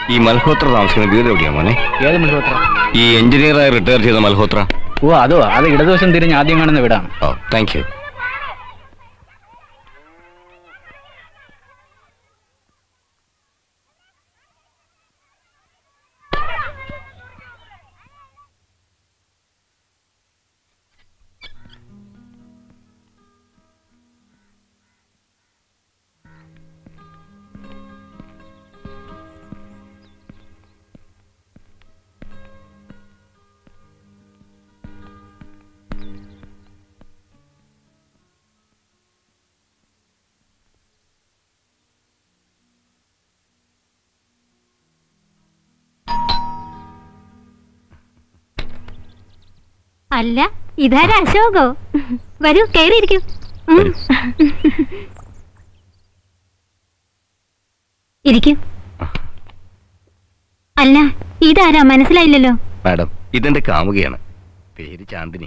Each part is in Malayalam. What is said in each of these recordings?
ഈ മൽഹോത്ര താമസിക്കുന്ന വീട് എവിടെയാ മോനെ? ഏത് മൽഹോത്ര? ഈ എഞ്ചിനീയറായി റിട്ടയർ ചെയ്ത മൽഹോത്ര. ഓ അതോ, അത് ഇടതുവശം തിരിഞ്ഞ് ആദ്യം കാണുന്ന വീടാണ്. Oh thank you. അല്ല, ഇതാരാ അശോകോ? വരൂ, കയറിയിരിക്കൂ. ഇരിക്കൂ. അല്ല, ഇതാരാ മനസ്സിലായില്ലല്ലോ? മാഡം, ഇതെന്റെ കാമുകയാണ്. പേര് ചാന്ദിനി.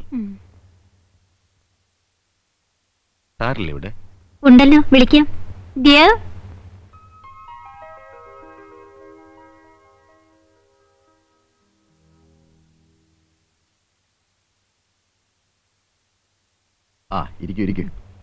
സാറില്ലേ ഇവിടെ? ഉണ്ടല്ലോ, വിളിക്കാം. ഡിയർ. ഇരിക്കൂ.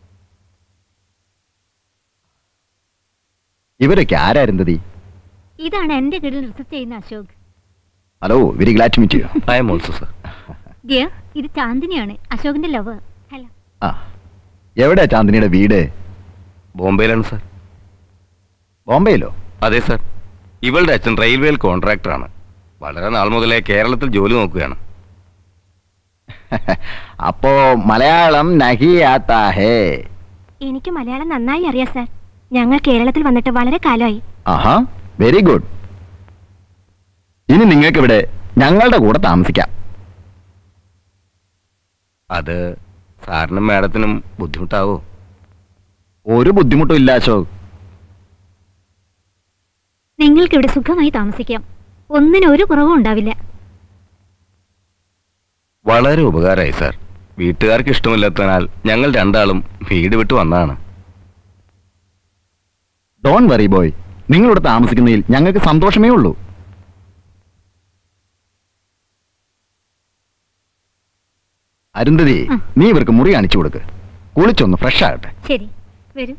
ഇവരൊക്കെ ആരായിരുന്നതി? ഇതാണ് എന്റെ കീഴിൽ റിസർച്ച് ചെയ്യുന്ന Ashok. Hello, very glad to meet you. I am also sir. Dear, ഇത് ചാന്ദിനിയാണ്, അശോകിന്റെ ലവർ. ഹലോ. എവിടെയാ ചാന്ദിനിയുടെ വീട്? ബോംബെയിലാണ് സർ. ബോംബെയിലോ? അതെ സർ. ഇവളുടെ അച്ഛൻ റെയിൽവേയിൽ കോൺട്രാക്ടറാണ്. വളരെ നാൾ മുതലേ കേരളത്തിൽ ജോലി നോക്കുകയാണ്. അപ്പോ മലയാളം നഹി ആത്താ ഹേ? എനിക്ക് മലയാളം നന്നായി അറിയാം സാർ. ഞങ്ങൾ കേരളത്തിൽ വന്നിട്ട് വളരെ കാലമായി. ആഹാ, വെരി ഗുഡ്. ഇനി നിങ്ങൾക്ക് ഇവിടെ ഞങ്ങളുടെ കൂടെ താമസിക്കാം. അത് സാറിനും മാഡത്തിനും ബുദ്ധിമുട്ടാവോ? ഒരു ബുദ്ധിമുട്ടും ഇല്ല അശോക്. നിങ്ങൾക്ക് ഇവിടെ സുഖമായി താമസിക്കാം. ഒന്നിനും ഒരു കുറവും ഉണ്ടാവില്ല. വളരെ ഉപകാരമായി സാർ. വീട്ടുകാർക്ക് ഇഷ്ടമില്ലാത്തതിനാൽ ഞങ്ങൾ രണ്ടാളും വീട് വിട്ടു വന്നതാണ്. ഡോണ്ട് വറി ബോയ്, നിങ്ങളിവിടെ താമസിക്കുന്നതിൽ ഞങ്ങൾക്ക് സന്തോഷമേ ഉള്ളൂ. അരുന്ധതി, നീ ഇവർക്ക് മുറി കാണിച്ചു കൊടുക്ക്. കുളിച്ചൊന്ന് ഫ്രഷ് ആകട്ടെ. ശരി, വരൂ.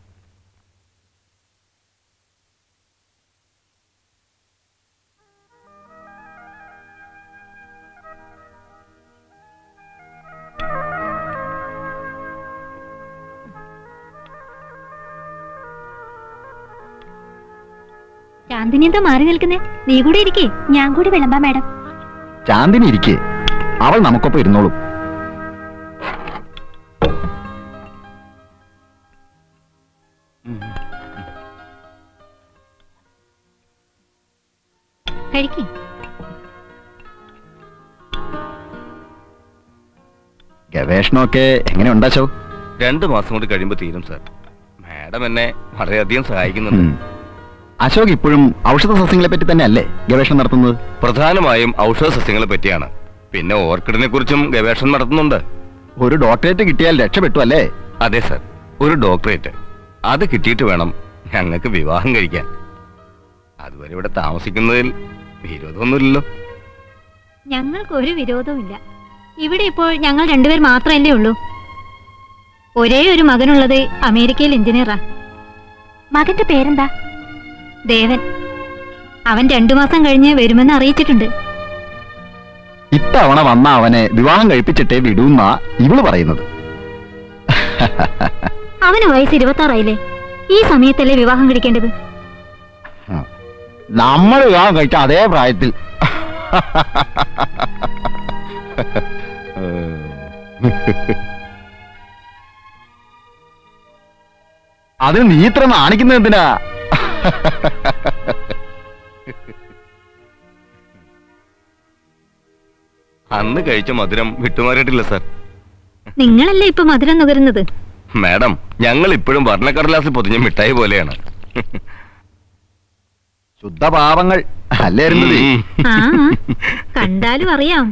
ചാന്ദിനി എന്താ മാറി നിൽക്കുന്നേ? നീ കൂടെ ഇരിക്കേ, ഞാൻ കൂടി വിളമ്പാ മാഡം. ചാന്ദിനി ഇരിക്കേ, അവൾ നമുക്കൊപ്പം ഇരുന്നോളും. കഴിക്കേ. ഗവേഷണമൊക്കെ എങ്ങനെയുണ്ടാ ചോ? 2 മാസം കൊണ്ട് കഴിയുമ്പോൾ തീരും സാർ. മാഡം എന്നെ വളരെയധികം സഹായിക്കുന്നുണ്ട്. അശോക് ഇപ്പോഴും ഔഷധ സസ്യങ്ങളെ പറ്റി തന്നെ അല്ലേ ഗവേഷണം നടത്തുന്നത്? പ്രധാനമായും ഔഷധ സസ്യങ്ങളെ പറ്റിയാണ്. പിന്നെ ഓർക്കിഡിനെ കുറിച്ചും ഗവേഷണം നടത്തുന്നുണ്ട്. ഒരു ഡോക്ടറേറ്റ് കിട്ടിയാൽ രക്ഷപ്പെട്ടു അല്ലേ? അതെ സാർ, ഒരു ഡോക്ടറേറ്റ്. അത് കിട്ടിയിട്ട് വേണം ഞങ്ങൾക്ക് വിവാഹം കഴിക്കാൻ. അതുവരെ ഇവിടെ താമസിക്കുന്നതിൽ വിരോധമൊന്നുമില്ലല്ലോ. ഞങ്ങൾക്ക് ഒരു വിരോധവും ഇല്ല. ഇവിടെ ഇപ്പോൾ ഞങ്ങൾ രണ്ടുപേർ മാത്രമല്ലേ ഉള്ളൂ. ഒരേ ഒരു മകനുള്ളത് അമേരിക്കയിൽ എഞ്ചിനീയറാ. മകന്റെ പേരെന്താ? ദേവൻ. അവൻ 2 മാസം കഴിഞ്ഞ് വരുമെന്ന് അറിയിച്ചിട്ടുണ്ട്. ഇത്തവണ വന്ന അവനെ വിവാഹം കഴിപ്പിച്ചിട്ടേ വിടൂന്ന ഇവള് പറയുന്നത്. അവന് വയസ്സ് 26 ഈ സമയത്തല്ലേ വിവാഹം കഴിക്കേണ്ടത്? നമ്മൾ വിവാഹം കഴിച്ച അതേ പ്രായത്തിൽ. അതിന് നീ ഇത്ര നാണിക്കുന്നത് എന്തിനാ? അന്ന് കഴിച്ച മധുരം വിട്ടുമാറിയിട്ടില്ല സാർ. നിങ്ങളല്ലേ ഇപ്പൊ മധുരം നുകരുന്നത്? മാഡം, ഞങ്ങൾ ഇപ്പോഴും വർണ്ണക്കടലാസിൽ പൊതിഞ്ഞ മിഠായി പോലെയാണ്. ശുദ്ധപാവങ്ങൾ അല്ലായിരുന്നു. ആ, കണ്ടാലും അറിയാം.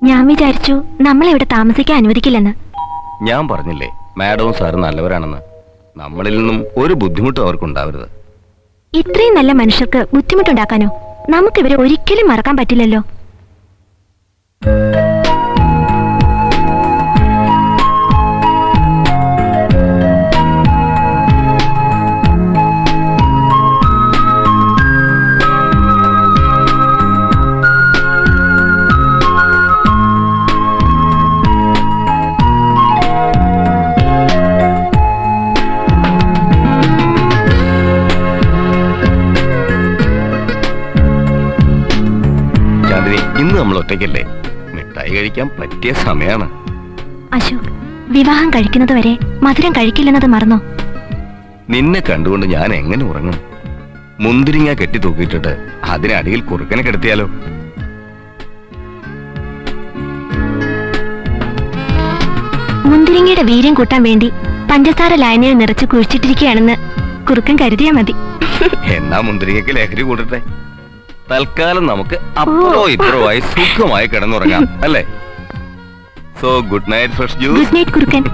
ഞാൻ വിചാരിച്ചു നമ്മളിവിടെ താമസിക്കാൻ അനുവദിക്കില്ലെന്ന്. ഞാൻ പറഞ്ഞില്ലേ മാഡവും സാറും നല്ലവരാണെന്ന്. നമ്മളിൽ നിന്നും ഒരു ബുദ്ധിമുട്ടും അവർക്കുണ്ടാവരുത്. ഇത്രയും നല്ല മനുഷ്യർക്ക് ബുദ്ധിമുട്ടുണ്ടാക്കാനോ? നമുക്കിവരെ ഒരിക്കലും മറക്കാൻ പറ്റില്ലല്ലോ. ഇന്ന് നമ്മൾ ഒറ്റയ്ക്കല്ലേ, മിഠായി കഴിക്കാൻ പറ്റിയ സമയമാണ്. അശോക്, വിവാഹം കഴിക്കുന്നത് വരെ മധുരം കഴിക്കില്ലെന്നത് മറന്നോ? നിന്നെ കണ്ടുകൊണ്ട് ഞാൻ എങ്ങനെ ഉറങ്ങും? മുന്തിരിങ്ങ കെട്ടി തൂക്കിയിട്ടിട്ട് അതിനടിയിൽ കുറുക്കനെ കിടത്തിയാലോ? മുന്തിരിങ്ങയുടെ വീര്യം കൂട്ടാൻ വേണ്ടി പഞ്ചസാര ലായനിയിൽ നിറച്ച് കുഴിച്ചിട്ടിരിക്കുകയാണെന്ന് കുറുക്കൻ കരുതിയാ മതി. എന്നാ മുന്തിരിങ്ങയ്ക്ക് ലഹരി കൂട്ടട്ടെ. തൽക്കാലം നമുക്ക് അപ്പുറോ ഇപ്പുറോ ആയി സുഖമായി കിടന്നുറങ്ങാം, അല്ലേ? So good night fresh juice. Good night കുറുക്കൻ.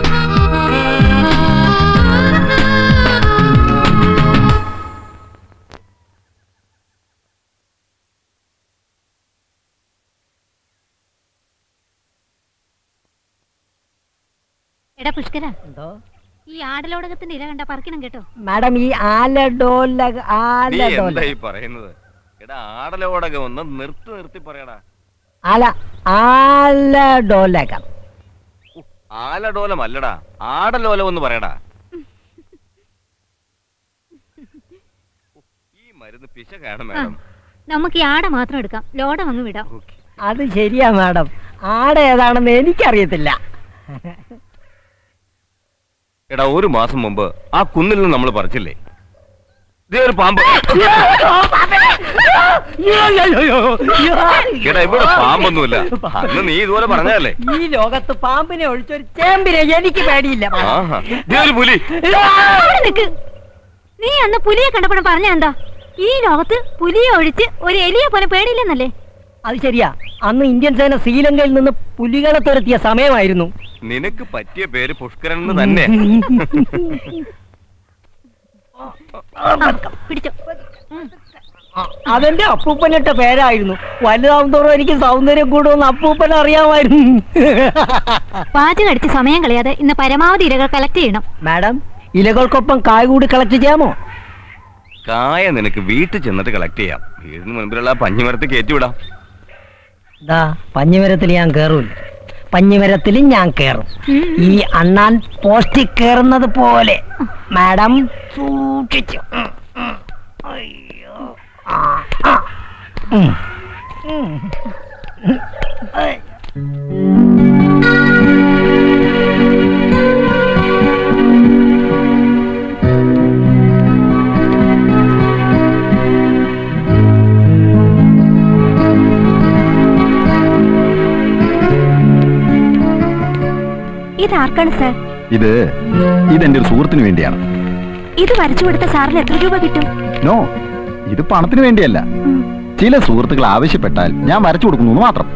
എടാ പുഷ്കര, ഈ ആടലോടകത്തിന്റെ ഇല കണ്ട പറിക്കണം കേട്ടോ. മാഡം, ഈ എന്തായി പറയുന്നത്? എടാ ആടലോടകം ഒന്ന് നിർത്തി പറയടാ. ആലഡോലകം. ആലഡോലമല്ലടാ, ആടലോലം ഒന്ന് പറയടാ. ഈ മരുന്ന് പിശകാണ് മാഡം. നമുക്ക് ഈ ആട മാത്രം എടുക്കാം, ലോഡം അങ്ങ് വിടാം. അത് ശരിയാ മാഡം, ആട ഏതാണെന്ന് എനിക്കറിയത്തില്ല. എടാ ഒരു മാസം മുമ്പ് ആ കുന്നിൽ നിന്ന് നമ്മൾ പറിച്ചില്ലേ, ഇതേ ഒരു പാമ്പ്. എടാ ഇവിടെ പാമ്പൊന്നുമില്ല, അന്ന് നീ ഇതുപോലെ പറഞ്ഞല്ലേ. ഈ ലോകത്ത് പാമ്പിനെ ഒഴിച്ചൊരു ചേമ്പിനെ എനിക്ക് പേടിയില്ല. ഇതേ ഒരു പുലി. നീ അന്ന് പുലിയെ കണ്ടപ്പോഴും പറഞ്ഞ എന്താ? ഈ ലോകത്ത് പുലിയെ ഒഴിച്ച് ഒരു എലിയെ പോലെ പേടിയില്ലെന്നല്ലേ? അത് ശരിയാ, അന്ന് ഇന്ത്യൻ സേന ശ്രീലങ്കയിൽ നിന്ന് പുലികളെ തുരത്തിയ സമയമായിരുന്നു. നിനക്ക് പറ്റിയ പേര് പുഷ്കരൻ എന്ന് തന്നെ. പിടിച്ചോ. അതെന്റെ അപ്പൂപ്പനിട്ട പേരായിരുന്നു. വലുതാവും തോറും എനിക്ക് സൗന്ദര്യം കൂടുമെന്ന് അപ്പൂപ്പൻ അറിയാമായിരുന്നു. പാചകം അടിച്ച് സമയം കളയാതെ ഇന്ന് പരമാവധി ഇലകൾ കളക്ട് ചെയ്യണം. മാഡം, ഇലകൾക്കൊപ്പം കായ കൂടി കളക്ട് ചെയ്യാമോ? കായ നിനക്ക് വീട്ടിൽ ചെന്നിട്ട് കളക്ട് ചെയ്യാം. വീടിന് മുൻപിലുള്ള പഞ്ഞിമരത്തിൽ കയറ്റിവിടാം. പഞ്ഞിമരത്തിൽ ഞാൻ കേറൂല, പഞ്ഞിമരത്തിൽ ഞാൻ കേറും. ഈ അണ്ണാൻ പോസ്റ്റിൽ കേറുന്നത് പോലെ. മാഡം സൂക്ഷിച്ചു. അയ്യോ, ഇതാർക്കാണ് സാർ? ഇതെന്റെ ഒരു സുഹൃത്തിന് വേണ്ടിയാണ്. ഇത് വരച്ചു കൊടുത്ത സാറിന് എത്ര രൂപ കിട്ടും? നോ, ഇത് പണത്തിന് വേണ്ടിയല്ല. ചില സുഹൃത്തുക്കൾ ആവശ്യപ്പെട്ടാൽ ഞാൻ വരച്ചു കൊടുക്കുന്നു മാത്രം.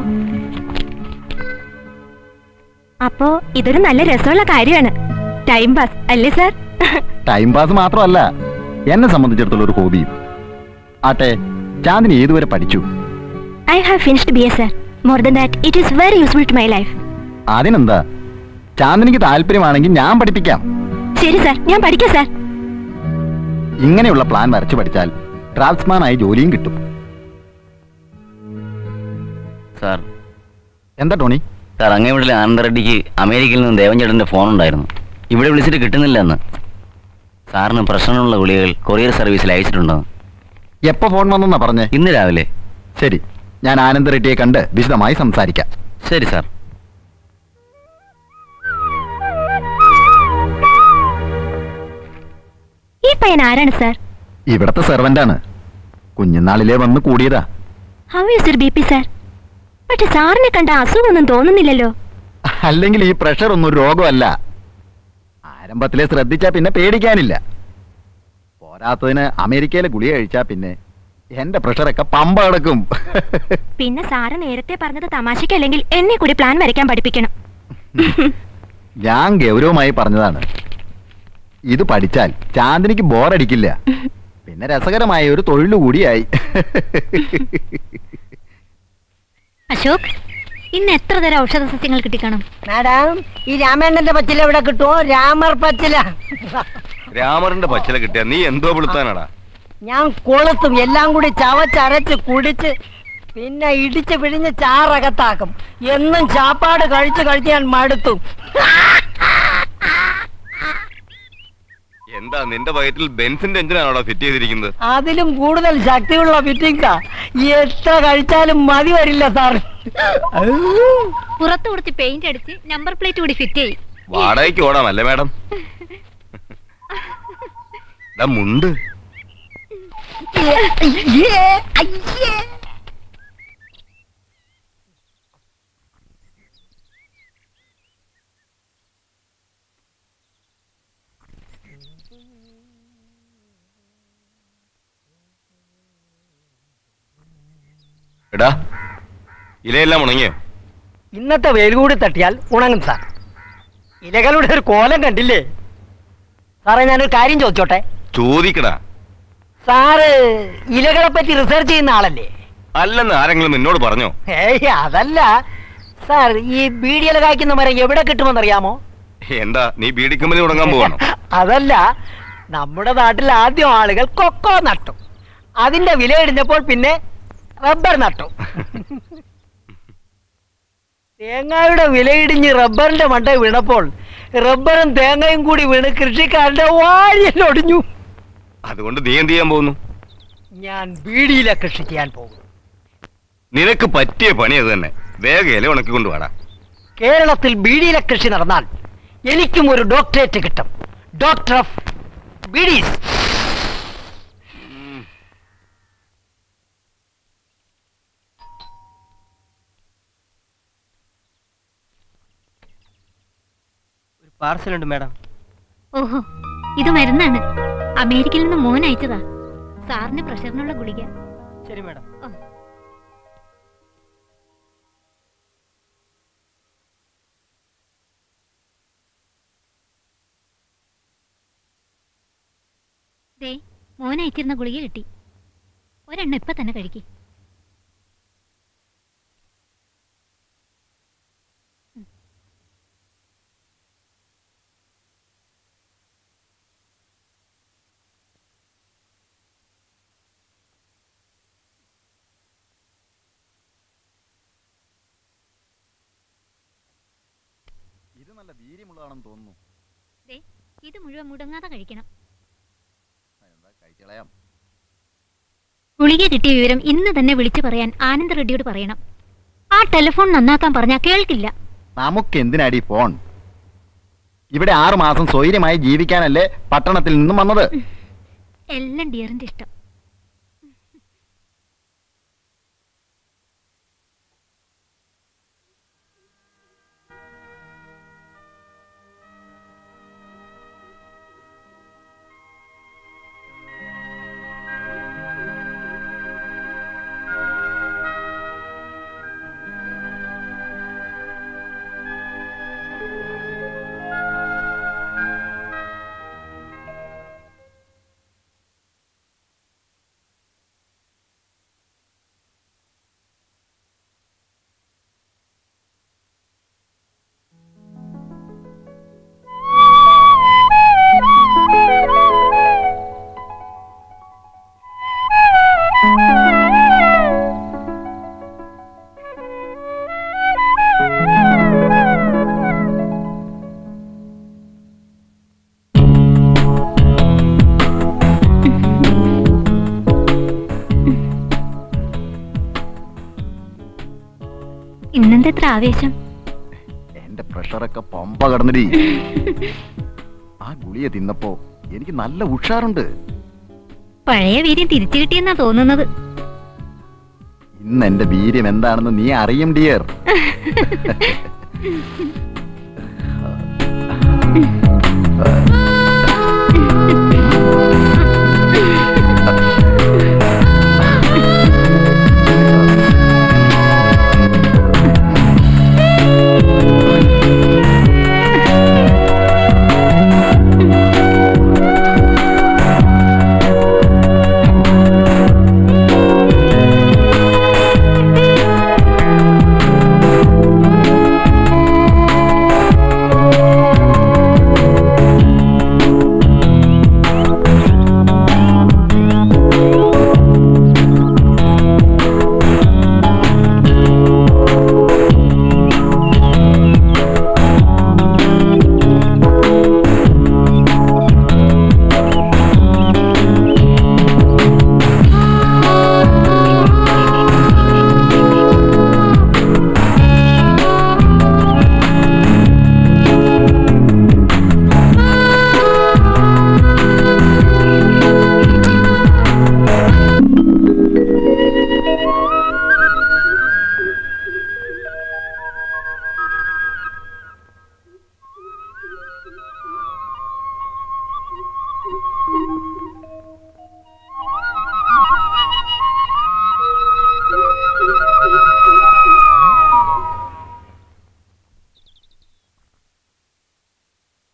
അപ്പോ ഇതൊരു നല്ല രസമുള്ള കാര്യമാണ്. ടൈം പാസ് അല്ലേ സാർ? ടൈം പാസ് മാത്രമല്ല, എന്നെ സംബന്ധിച്ചിടത്തോളം ഒരു ഹോബിയും. ആട്ടെ, ചാന്ദിനി ഏതുവരെ പഠിച്ചു? I have finished BA sir. More than that, it is very useful to my life. അതിനെന്താ, ചാന്ദിനിക്ക് താല്പര്യമാണെങ്കിൽ ഞാൻ പഠിപ്പിക്കാം. ശരി സാർ, ഞാൻ പഠിക്കാം സാർ. ഇങ്ങനെയുള്ള പ്ലാൻ വരച്ചു പഠിച്ചാൽ ഡ്രാഫ്റ്റ്സ്മാൻ ആയി ജോലിയും കിട്ടും. സാർ. എന്താ ടോണി? സാർ, അങ്ങേവിടിലെ ആനന്ദ റെഡ്ഡിക്ക് അമേരിക്കയിൽ നിന്ന് ദേവൻചേട്ടന്റെ ഫോൺ ഉണ്ടായിരുന്നു. ഇവിടെ വിളിച്ചിട്ട് കിട്ടുന്നില്ല എന്ന്. സാറിന് പ്രശ്നമുള്ള ഗുളികകൾ കൊറിയർ സർവീസിൽ അയച്ചിട്ടുണ്ടോ? എപ്പോ ഫോൺ വന്നെന്നാ പറഞ്ഞേ? ഇന്ന് രാവിലെ. ശരി, ഞാൻ ആനന്ദ റെഡ്ഡിയെ കണ്ട് വിശദമായി സംസാരിക്കാം. ശരി സാർ. ഈ പയ്യൻ ആരാണ് സാർ? ഇവിടത്തെ സെർവന്റാണ്. കുഞ്ഞുനാളിലെ വന്ന് കൂടിയതാ. How is your BP sir? പക്ഷെ സാറിനെ കണ്ട അസുഖമൊന്നും തോന്നുന്നില്ലല്ലോ. അല്ലെങ്കിൽ ഈ പ്രഷർ ഒന്നും രോഗമല്ല. ആരംഭത്തിലെ ശ്രദ്ധിച്ചാ പിന്നെ പേടിക്കാനില്ല. പോരാത്തതിന് അമേരിക്കയിലെ ഗുളിക കഴിച്ചാ പിന്നെ എന്റെ പ്രഷറൊക്കെ പമ്പ കിടക്കും. പിന്നെ സാറ് നേരത്തെ പറഞ്ഞത് തമാശക്കല്ലെങ്കിൽ എന്നെ കൂടി പ്ലാൻ വരയ്ക്കാൻ പഠിപ്പിക്കണം. ഞാൻ ഗൗരവമായി പറഞ്ഞതാണ്. ഇത് പഠിച്ചാൽ ചാന്ദിനിക്ക് ബോറടിക്കില്ല. പിന്നെ രസകരമായ ഒരു തൊഴിൽ കൂടിയായി. അശോക്, ഇന്ന് എത്ര തരം ഔഷധ സസ്യങ്ങൾ കിട്ടിക്കാണും? മാഡം, ഈ രാമേണ്ണന്റെ പച്ചില എവിടെ കിട്ടുമോ? രാമർ പച്ചില. രാമറിന്റെ പച്ചില കിട്ടിയ നീ എന്തോ വെളുത്താനാടാ? ഞാൻ കൊളുത്തും, എല്ലാം കൂടി ചവച്ചരച്ച് കുടിച്ച് പിന്നെ ഇടിച്ച് പിഴിഞ്ഞ് ചാറകത്താക്കും. എന്നും ചാപ്പാട് കഴിച്ച് കഴിച്ച് ഞാൻ മടുത്തു. എന്താ നിന്റെ വയറ്റിൽ ബെൻസിന്റെ എഞ്ചിനാണോടാ ഫിറ്റ് ചെയ്തിരിക്കുന്നത്? അതിലും കൂടുതൽ ശക്തിയുള്ള ഫിറ്റിംഗ്സാ. എത്ര കഴിച്ചാലും മതി വരില്ല സാർ. പുറത്തു കൊടുത്ത് പെയിന്റ് അടിച്ച് നമ്പർ പ്ലേറ്റ് കൂടി ഫിറ്റ് ചെയ്യും. വാടകയ്ക്ക് ഓടാം അല്ലേ മാഡം? മുണ്ട് എടാ, ഇലയെല്ലാം ഉണങ്ങിയോ? ഇന്നത്തെ വെയിൽ കൂടി തട്ടിയാൽ ഉണങ്ങും സാർ. ഇലകളുടെ ഒരു കോലം കണ്ടില്ലേ സാറേ? ഞാനൊരു കാര്യം ചോദിച്ചോട്ടെ? ചോദിക്കടാ. സാറ് ഇലകളെ പറ്റി റിസർച്ച് ചെയ്യുന്ന ആളല്ലേ? അല്ലെന്ന് ആരെങ്കിലും എന്നോട് പറഞ്ഞോ? ഏയ് അതല്ല സാർ, ഈ ബീഡിയില കായ്ക്കുന്ന മരം എവിടെ കിട്ടുമെന്നറിയാമോ? എന്താ നീ ബീഡി കമ്പനി തുടങ്ങാൻ പോവാണോ? അതല്ല, നമ്മുടെ നാട്ടിൽ ആദ്യം ആളുകൾ കൊക്കോ നട്ടു. അതിന്റെ വില ഇടിഞ്ഞപ്പോൾ പിന്നെ റബ്ബർ നട്ടു. തേങ്ങയുടെ വിലയിടിഞ്ഞ് റബ്ബറിന്റെ മണ്ട വീണപ്പോൾ റബ്ബറും തേങ്ങയും കൂടി വീണ് കൃഷിക്കാരന്റെ വാഴയൊടിഞ്ഞു. അതുകൊണ്ട് നീ എന്ത് ചെയ്യാൻ പോകുന്നു? ഞാൻ ബീഡിയിലെ കൃഷി ചെയ്യാൻ പോകുന്നു. നിനക്ക് പറ്റിയ പണി അത് തന്നെ. വേഗം ഇല ഉണക്കിക്കൊണ്ട് വാടാ. കേരളത്തിൽ ബീഡിയിലെ കൃഷി നടന്നാൽ എനിക്കും ഒരു ഡോക്ടറേറ്റ് കിട്ടും. ഡോക്ടർ ഓഫ് ബീഡീസ്. ഒരു പാർസൽ ഉണ്ട് മാഡം. ഓഹോ, ഇത് മരുന്നാണ്. അമേരിക്കയിൽ നിന്ന് മോൻ അയച്ചതാ. സാറിന് പ്രഷറിനുള്ള ഗുളിക. ശരി മാഡം. ദേ, മോൻ അയച്ചിരുന്ന ഗുളിക കിട്ടി. ഒരെണ്ണം ഇപ്പൊ തന്നെ കഴിക്കും. ഇത് നല്ല വീര്യമുള്ളതാണെന്ന് തോന്നുന്നു. ദേ, ഇത് മുഴുവൻ മുടങ്ങാതെ കഴിക്കണം. കഴിച്ചളയാം. ഗുളിക കിട്ടിയ വിവരം ഇന്ന് തന്നെ വിളിച്ചു പറയാൻ ആനന്ദ റെഡ്ഡിയോട് പറയണം. ആ ടെലിഫോൺ നന്നാക്കാൻ പറഞ്ഞാൽ കേൾക്കില്ല. നമുക്ക് എന്തിനാടി ഫോൺ? ഇവിടെ 6 മാസം സ്വൈര്യമായി ജീവിക്കാനല്ലേ പട്ടണത്തിൽ നിന്നും വന്നത്. എല്ലാം ഡിയറിന്റെ ഇഷ്ടം. ഇന്നെന്തെത്ര ആവേശം? എന്റെ പ്രഷറൊക്കെ പമ്പ കടന്നിടി. ആ ഗുളിക തിന്നപ്പോ എനിക്ക് നല്ല ഉഷാറുണ്ട്. പഴയ വീര്യം തിരിച്ചു കിട്ടിയെന്നാ തോന്നുന്നത്. ഇന്ന് എന്റെ വീര്യം എന്താണെന്ന് നീ അറിയും ഡിയർ.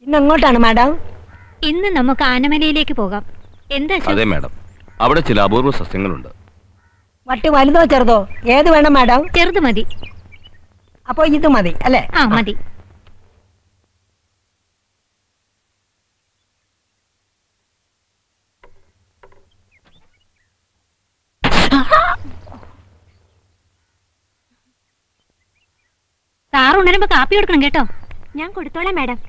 ഇന്ന് എങ്ങോട്ടാണ് മാഡം? ഇന്ന് നമുക്ക് ആനമലയിലേക്ക് പോകാം. എന്താ അശോക്? അതെ മാഡം, അവിടെ ചില അപൂർവ സസ്യങ്ങളുണ്ട്. വട്ടി വലുതോ ചെറുതോ ഏത് വേണം മാഡം? ചെറുത് മതി. അപ്പൊ ഇത് മതി അല്ലേ? ആ മതി. സാറ് ഉണരുമ്പോ കാപ്പി കൊടുക്കണം കേട്ടോ. ഞാൻ കൊടുത്തോളാം മാഡം.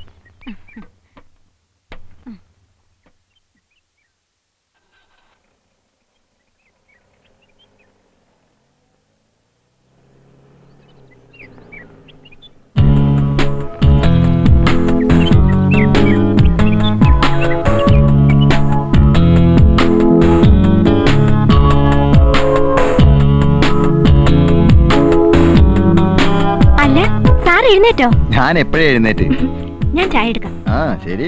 എഴുന്നേറ്റോ? ഞാൻ എപ്പോഴേ എഴുന്നേറ്റ്. ഞാൻ ചായ എടുക്കാം. ആ ശരി.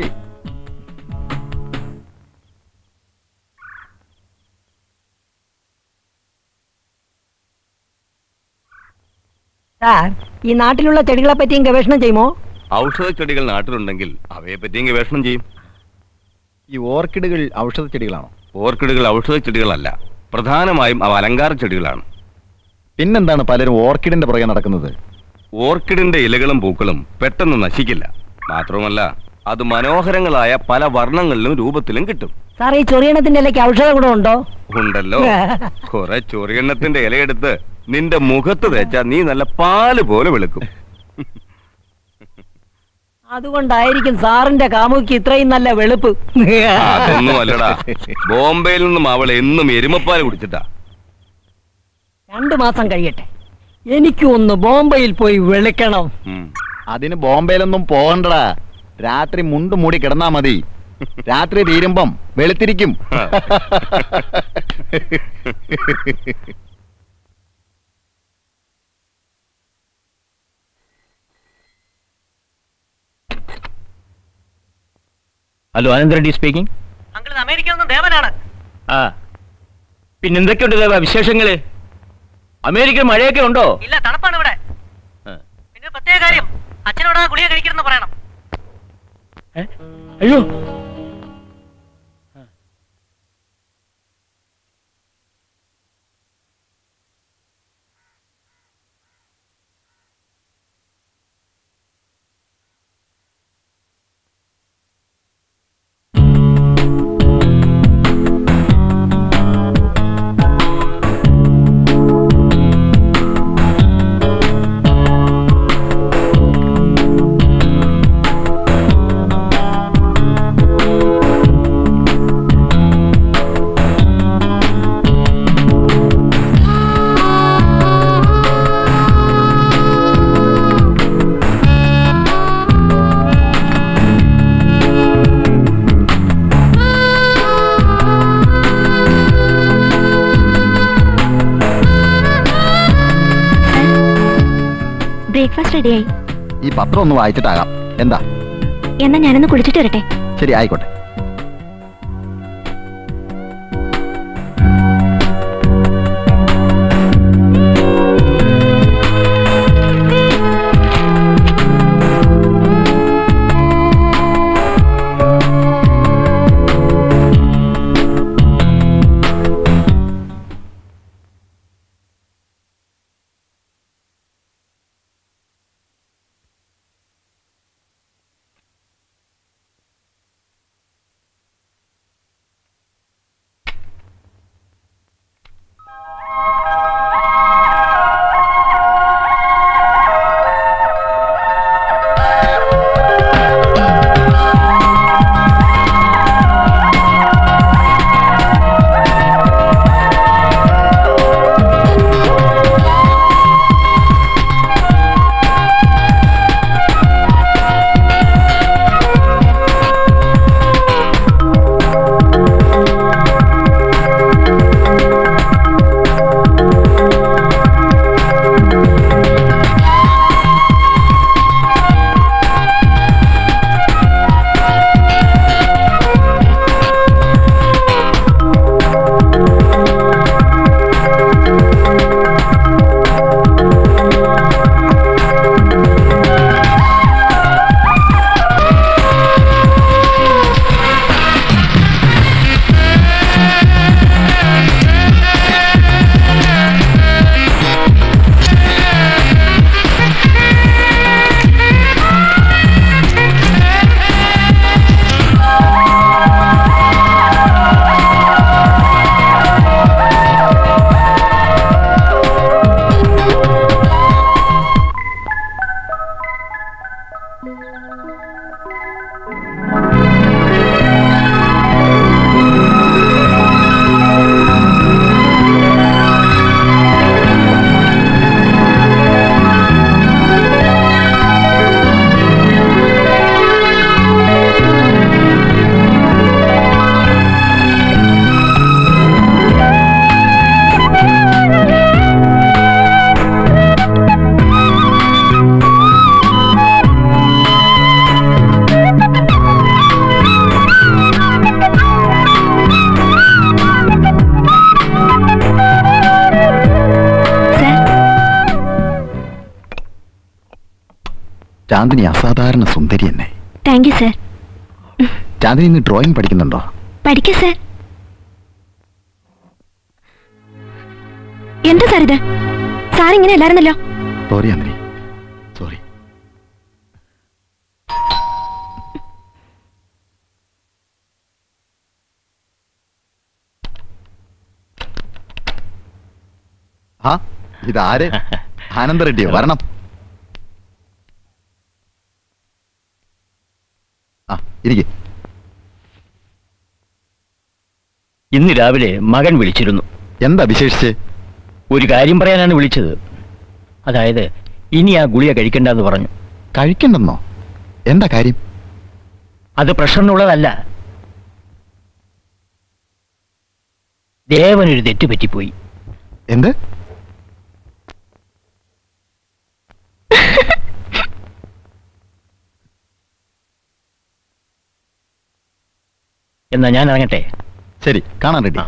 സാർ, ഈ നാട്ടിലുള്ള ചെടികളെ പറ്റിയും ഗവേഷണം ചെയ്യുമോ? ഔഷധ ചെടികൾ നാട്ടിലുണ്ടെങ്കിൽ അവയെ പറ്റിയും ഗവേഷണം ചെയ്യും. ഈ ഓർക്കിഡുകൾ ഔഷധ ചെടികളാണോ? ഓർക്കിഡുകൾ ഔഷധ ചെടികളല്ല, പ്രധാനമായും അവ അലങ്കാര ചെടികളാണ്. പിന്നെന്താണ് പലരും ഓർക്കിഡിന്റെ പുറകെ നടക്കുന്നത്? ഓർക്കിഡിന്റെ ഇലകളും പൂക്കളും പെട്ടെന്ന് നശിക്കില്ല. മാത്രവുമല്ല, അത് മനോഹരങ്ങളായ പല വർണ്ണങ്ങളിലും രൂപത്തിലും കിട്ടും. സാർ, ഈ ചൊറിയണത്തിന്റെ ഇലയ്ക്ക് ഔഷധ ഗുണം ഉണ്ടോ? ഉണ്ടല്ലോ. കുറെ ചൊറിയണ്ണത്തിന്റെ ഇലയെടുത്ത് നിന്റെ മുഖത്ത് തേച്ചാ നീ നല്ല പാല് പോലെ വെളുക്കും. അതുകൊണ്ടായിരിക്കും സാറിന്റെ കാമുക്ക് ഇത്രയും നല്ല വെളുപ്പ്. അതൊന്നും അല്ലടാ, ബോംബെയിൽ നിന്നും അവൾ എന്നും എരുമപ്പാല് കുടിച്ചിട്ടാ. 2 മാസം കഴിയട്ടെ, എനിക്കും ഒന്ന് ബോംബെയിൽ പോയി വെളുക്കണം. അതിന് ബോംബെയിലൊന്നും പോകണ്ടടാ. രാത്രി മുണ്ട് മൂടി കിടന്നാ മതി. രാത്രി തീരുമ്പം വെളുത്തിരിക്കും. Hello, Anant Reddy speaking. Uncle, അമേരിക്കയിൽ നിന്ന് ദേവനാണ്. ആ, പിന്നെന്തൊക്കെയുണ്ട് ദേവ വിശേഷങ്ങള്? അമേരിക്കയിൽ മഴയൊക്കെ ഉണ്ടോ? ഇല്ല, തണുപ്പാണ് ഇവിടെ. പിന്നെ പ്രത്യേക കാര്യം, അച്ഛനോട് ആ ഗുളിക കഴിക്കണമെന്ന് പറയണം. അയ്യോ, ബ്രേക്ക്ഫാസ്റ്റ് റെഡിയായി. ഈ പത്രം ഒന്ന് വായിച്ചിട്ടാകാം. എന്താ? എന്നാ ഞാനൊന്ന് കുളിച്ചിട്ട് വരട്ടെ. ശരി, ആയിക്കോട്ടെ. ചാന്ദിനി അസാധാരണ സുന്ദരി തന്നെ. Thank you sir. ചാന്ദിനി ഇന്ന് ഡ്രോയിങ് പഠിക്കുന്നുണ്ടോ? പഠിക്കാം സർ. എന്താ സാർ ഇത്? സാർ ഇങ്ങനെ അല്ലായിരുന്നല്ലോ. Sorry Chandini, sorry. ആ ഇതാര്? ആനന്ദ റെഡ്ഡിയോ? വരണം. ആ ഇരിക്കെ. ഇന്ന് രാവിലെ മകൻ വിളിച്ചിരുന്നു. എന്താ വിശേഷിച്ച്? ഒരു കാര്യം പറയാനാണ് വിളിച്ചത്. അതായത് ഇനി ആ ഗുളിക കഴിക്കണ്ടെന്ന് പറഞ്ഞു. കഴിക്കണ്ടെന്നോ? എന്താ കാര്യം? അത് പ്രഷറിനുള്ളതല്ല. ദേവനൊരു തെറ്റ് പറ്റിപ്പോയി. എന്ത്? എന്നാ ഞാൻ ഇറങ്ങട്ടെ. ശരി, കാണാൻ റെഡി.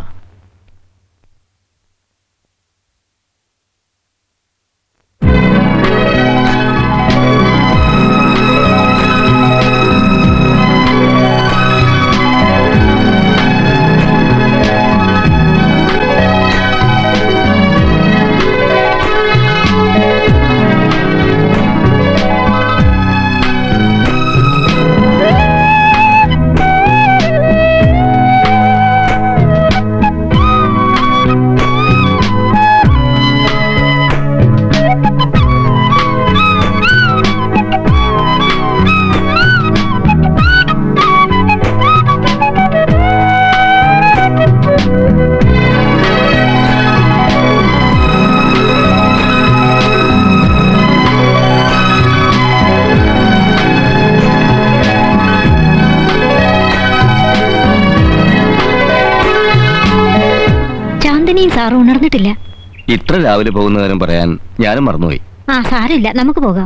സാർ ഉണർന്നിട്ടില്ല. ഇത്ര രാവിലെ പോകുന്ന കാര്യം പറയാൻ ഞാനും മറന്നുപോയി. ആ സാരമില്ല, നമുക്ക് പോകാം.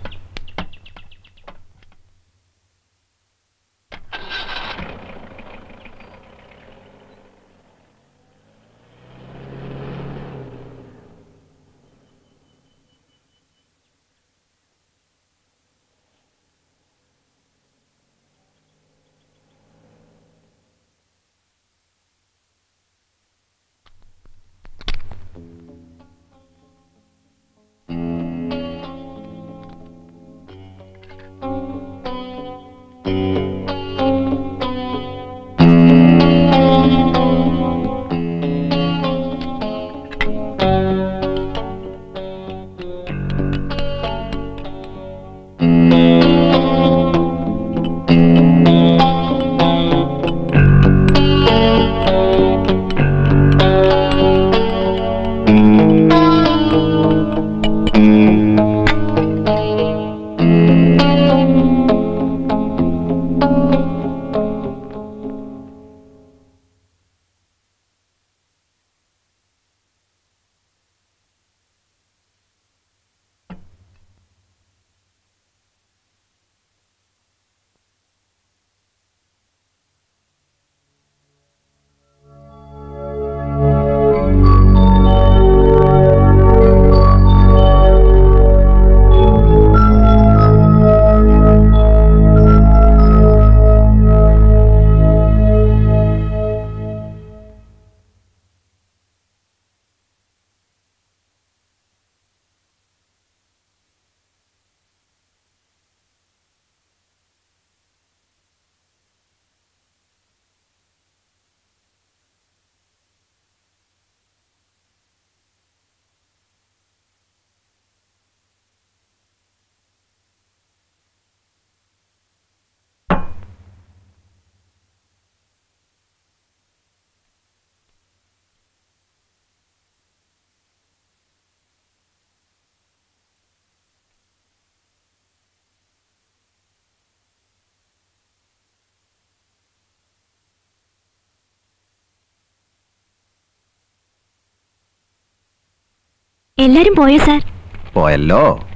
എല്ലാരും പോയോ സാർ? പോയല്ലോ.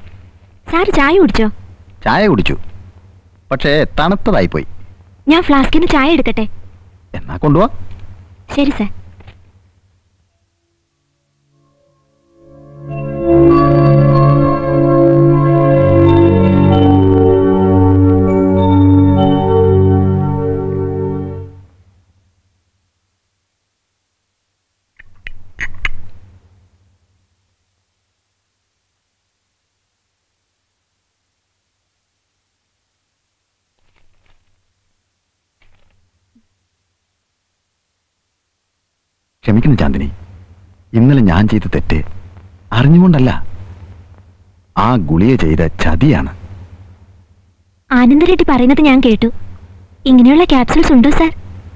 സാർ ചായ കുടിച്ചോ? ചായ കുടിച്ചു, പക്ഷേ തണുത്തതായി പോയി. ഞാൻ ഫ്ലാസ്കിന് ചായ എടുക്കട്ടെ? എന്നാ കൊണ്ടുപോവാ. ശരി സാർ. ക്ഷമിക്കുന്നു ചാന്ദിനി, ഇന്നലെ ഞാൻ ചെയ്ത തെറ്റ് അറിഞ്ഞുകൊണ്ടല്ല, ആ ഗുളിക ചെയ്ത ചതിയാണ്. ആനന്ദരെഡ്ഡി പറയുന്നത് ഞാൻ കേട്ടു. ഇങ്ങനെയുള്ള ക്യാപ്സൂൾസ് ഉണ്ടോ സാർ?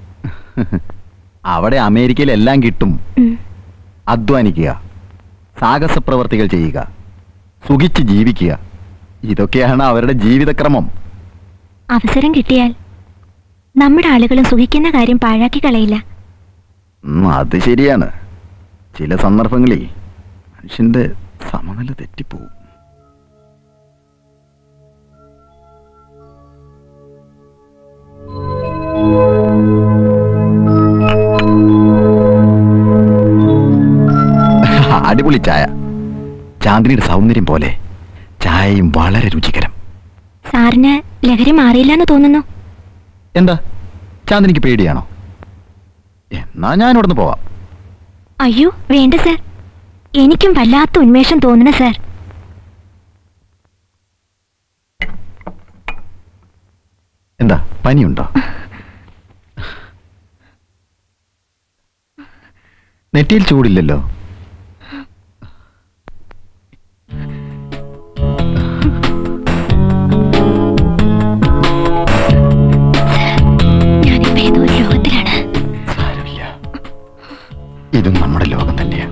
അവിടെ അമേരിക്കയിൽ എല്ലാം കിട്ടും. അധ്വാനിക്കുക, സാഹസ പ്രവർത്തികൾ ചെയ്യുക, സുഖിച്ച് ജീവിക്കുക, ഇതൊക്കെയാണ് അവരുടെ ജീവിതക്രമം. അവസരം കിട്ടിയാൽ നമ്മുടെ ആളുകളും സുഖിക്കുന്ന കാര്യം പാഴാക്കി കളയില്ല. അത് ശരിയാണ്. ചില സന്ദർഭങ്ങളിൽ മനുഷ്യന്റെ സമനില തെറ്റിപ്പോവും. അടിപൊളി ചായ. ചാന്ദിനിയുടെ സൗന്ദര്യം പോലെ ചായയും വളരെ രുചികരം. സാറിന് ലഹരി മാറിയില്ലെന്ന് തോന്നുന്നു. എന്താ ചാന്ദിനിക്ക് പേടിയാണോ? എന്നാ ഞാൻ ഇവിടുന്ന് പോവാം. അയ്യോ വേണ്ട സാർ, എനിക്കും വല്ലാത്ത ഉന്മേഷം തോന്നണ സാർ. എന്താ പനിയുണ്ടോ? നെറ്റിയിൽ ചൂടില്ലല്ലോ. ഇതും നമ്മുടെ ലോകം തന്നെയാ.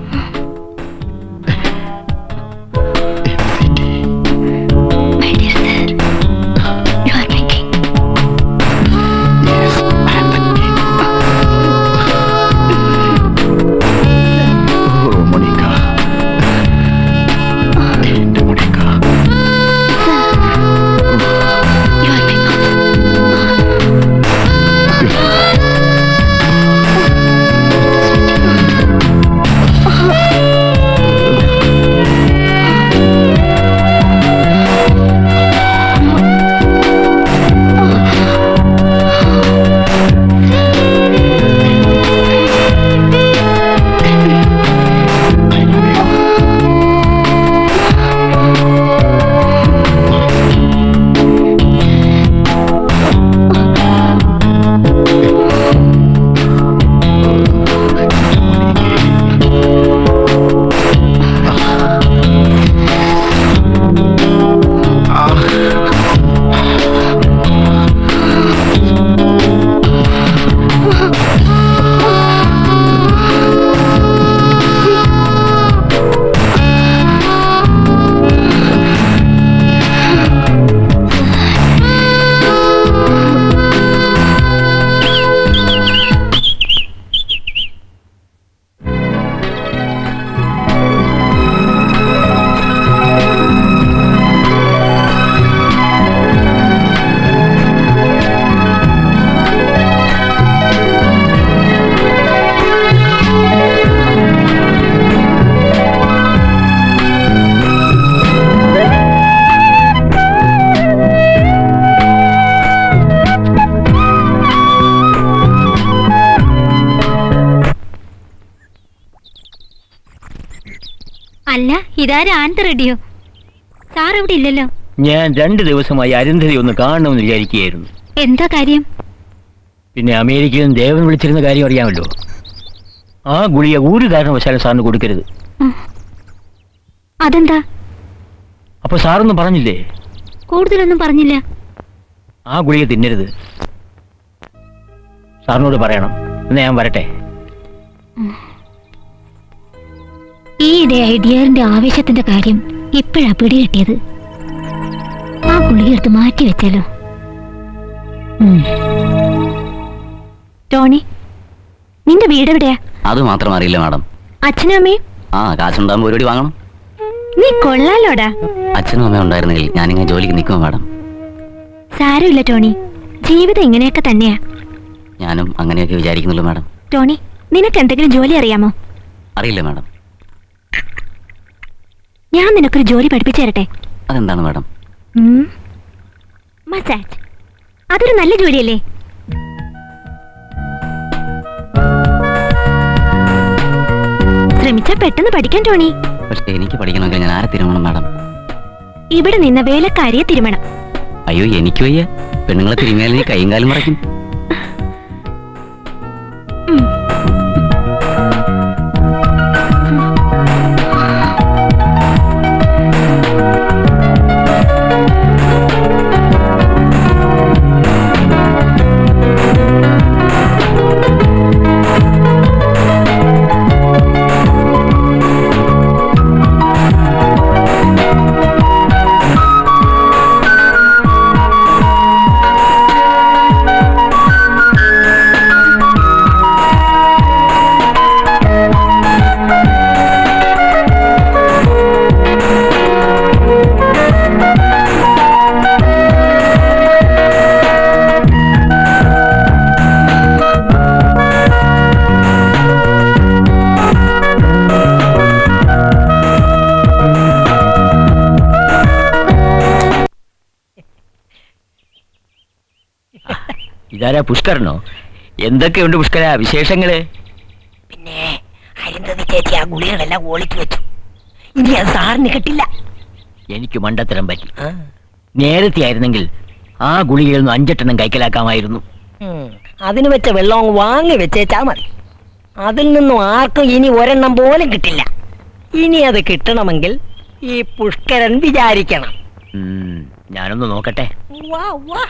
അല്ല, ഇതാരും ആനന്ദരെഡ്ഡിയോ? സാർ ഇവിടെ ഇല്ലല്ലോ. ഞാൻ 2 ദിവസമായി അരുന്ധതി ഒന്ന് കാണണമെന്ന് വിചാരിക്കുകയായിരുന്നു. എന്താ കാര്യം? പിന്നെ അമേരിക്കയിൽ നിന്ന് ദേവൻ വിളിച്ചിരുന്ന കാര്യം അറിയാമല്ലോ. ആ ഗുളിക ഒരു കാരണവശാലും സാറിന് കൊടുക്കരുത്. അതെന്താ? അപ്പൊ സാറൊന്നും പറഞ്ഞില്ലേ? കൂടുതലൊന്നും പറഞ്ഞില്ല. ആ ഗുളിക തിന്നരുത്. സാറിനോട് പറയണം. എന്നാ ഞാൻ വരട്ടെ. ഈയിടെ ഐഡിയറിന്റെ ആവേശത്തിന്റെ കാര്യം ഇപ്പോഴാ പിടികിട്ടിയത്. ആ ഗുളിക എടുത്ത് മാറ്റി വെച്ചാലോ? ടോണി, നിന്റെ വീട് എവിടെയാ? അത് മാത്രം അറിയില്ല മാഡം. അച്ഛനും അമ്മയും? ആ, കാശുണ്ടാകുമ്പോ ഒരുപടി വാങ്ങണം. നീ കൊള്ളാലോടാ. അച്ഛനും അമ്മയും ഉണ്ടായിരുന്നെങ്കിൽ ഞാനിങ്ങനെ ജോലിക്ക് നിൽക്കുമോ മാഡം? സാരമില്ല ടോണി, ജീവിതം ഇങ്ങനെയൊക്കെ തന്നെയാ. ഞാനും അങ്ങനെയൊക്കെ വിചാരിക്കുന്നുള്ളൂ മാഡം. ടോണി, നിനക്ക് എന്തെങ്കിലും ജോലി അറിയാമോ? അറിയില്ല മാഡം. ഞാൻ നിനക്കൊരു ജോലി പഠിപ്പിച്ചു തരട്ടെ. അതെന്താണ് മാഡം? മസാജ്. അതൊരു നല്ല ജോലിയല്ലേ? ശ്രമിച്ചാ പെട്ടെന്ന് പഠിക്കാൻ ടോണി. പക്ഷേ എനിക്ക് പഠിക്കണമെങ്കിൽ ഞാൻ ആരെ തിരുമണം മാഡം? ഇവിടെ നിന്ന് വേലക്കാരിയെ തിരുമണം. അയ്യോ, എനിക്ക് വയ്യ. പെണ്ണുങ്ങളെ തിരുമിയാൽ നീ കൈയും കാലും മറയ്ക്കും. ഇതാരാ പുഷ്കരനോ? എന്തൊക്കെയുണ്ട് പുഷ്കര വിശേഷങ്ങള്? പിന്നെ അരുന്ധതി ചേച്ചി ആ ഗുളികളെല്ലാം ഓളിച്ചു വെച്ചു. ഇനി അത് സാറിന് കിട്ടില്ല. എനിക്ക് മണ്ടത്തരം പറ്റി. നേരത്തെ ആയിരുന്നെങ്കിൽ ആ ഗുളികയിൽ നിന്ന് 5 എണ്ണം കൈക്കലാക്കാമായിരുന്നു. അതിന് വെച്ച വെള്ളം വാങ്ങി വെച്ചേച്ചാ മതി. അതിൽ നിന്നും ആർക്കും ഇനി ഒരെണ്ണം പോലും കിട്ടില്ല. ഇനി അത് കിട്ടണമെങ്കിൽ ഈ പുഷ്കരൻ വിചാരിക്കണം. ഞാനൊന്ന് നോക്കട്ടെ. വാ വാ.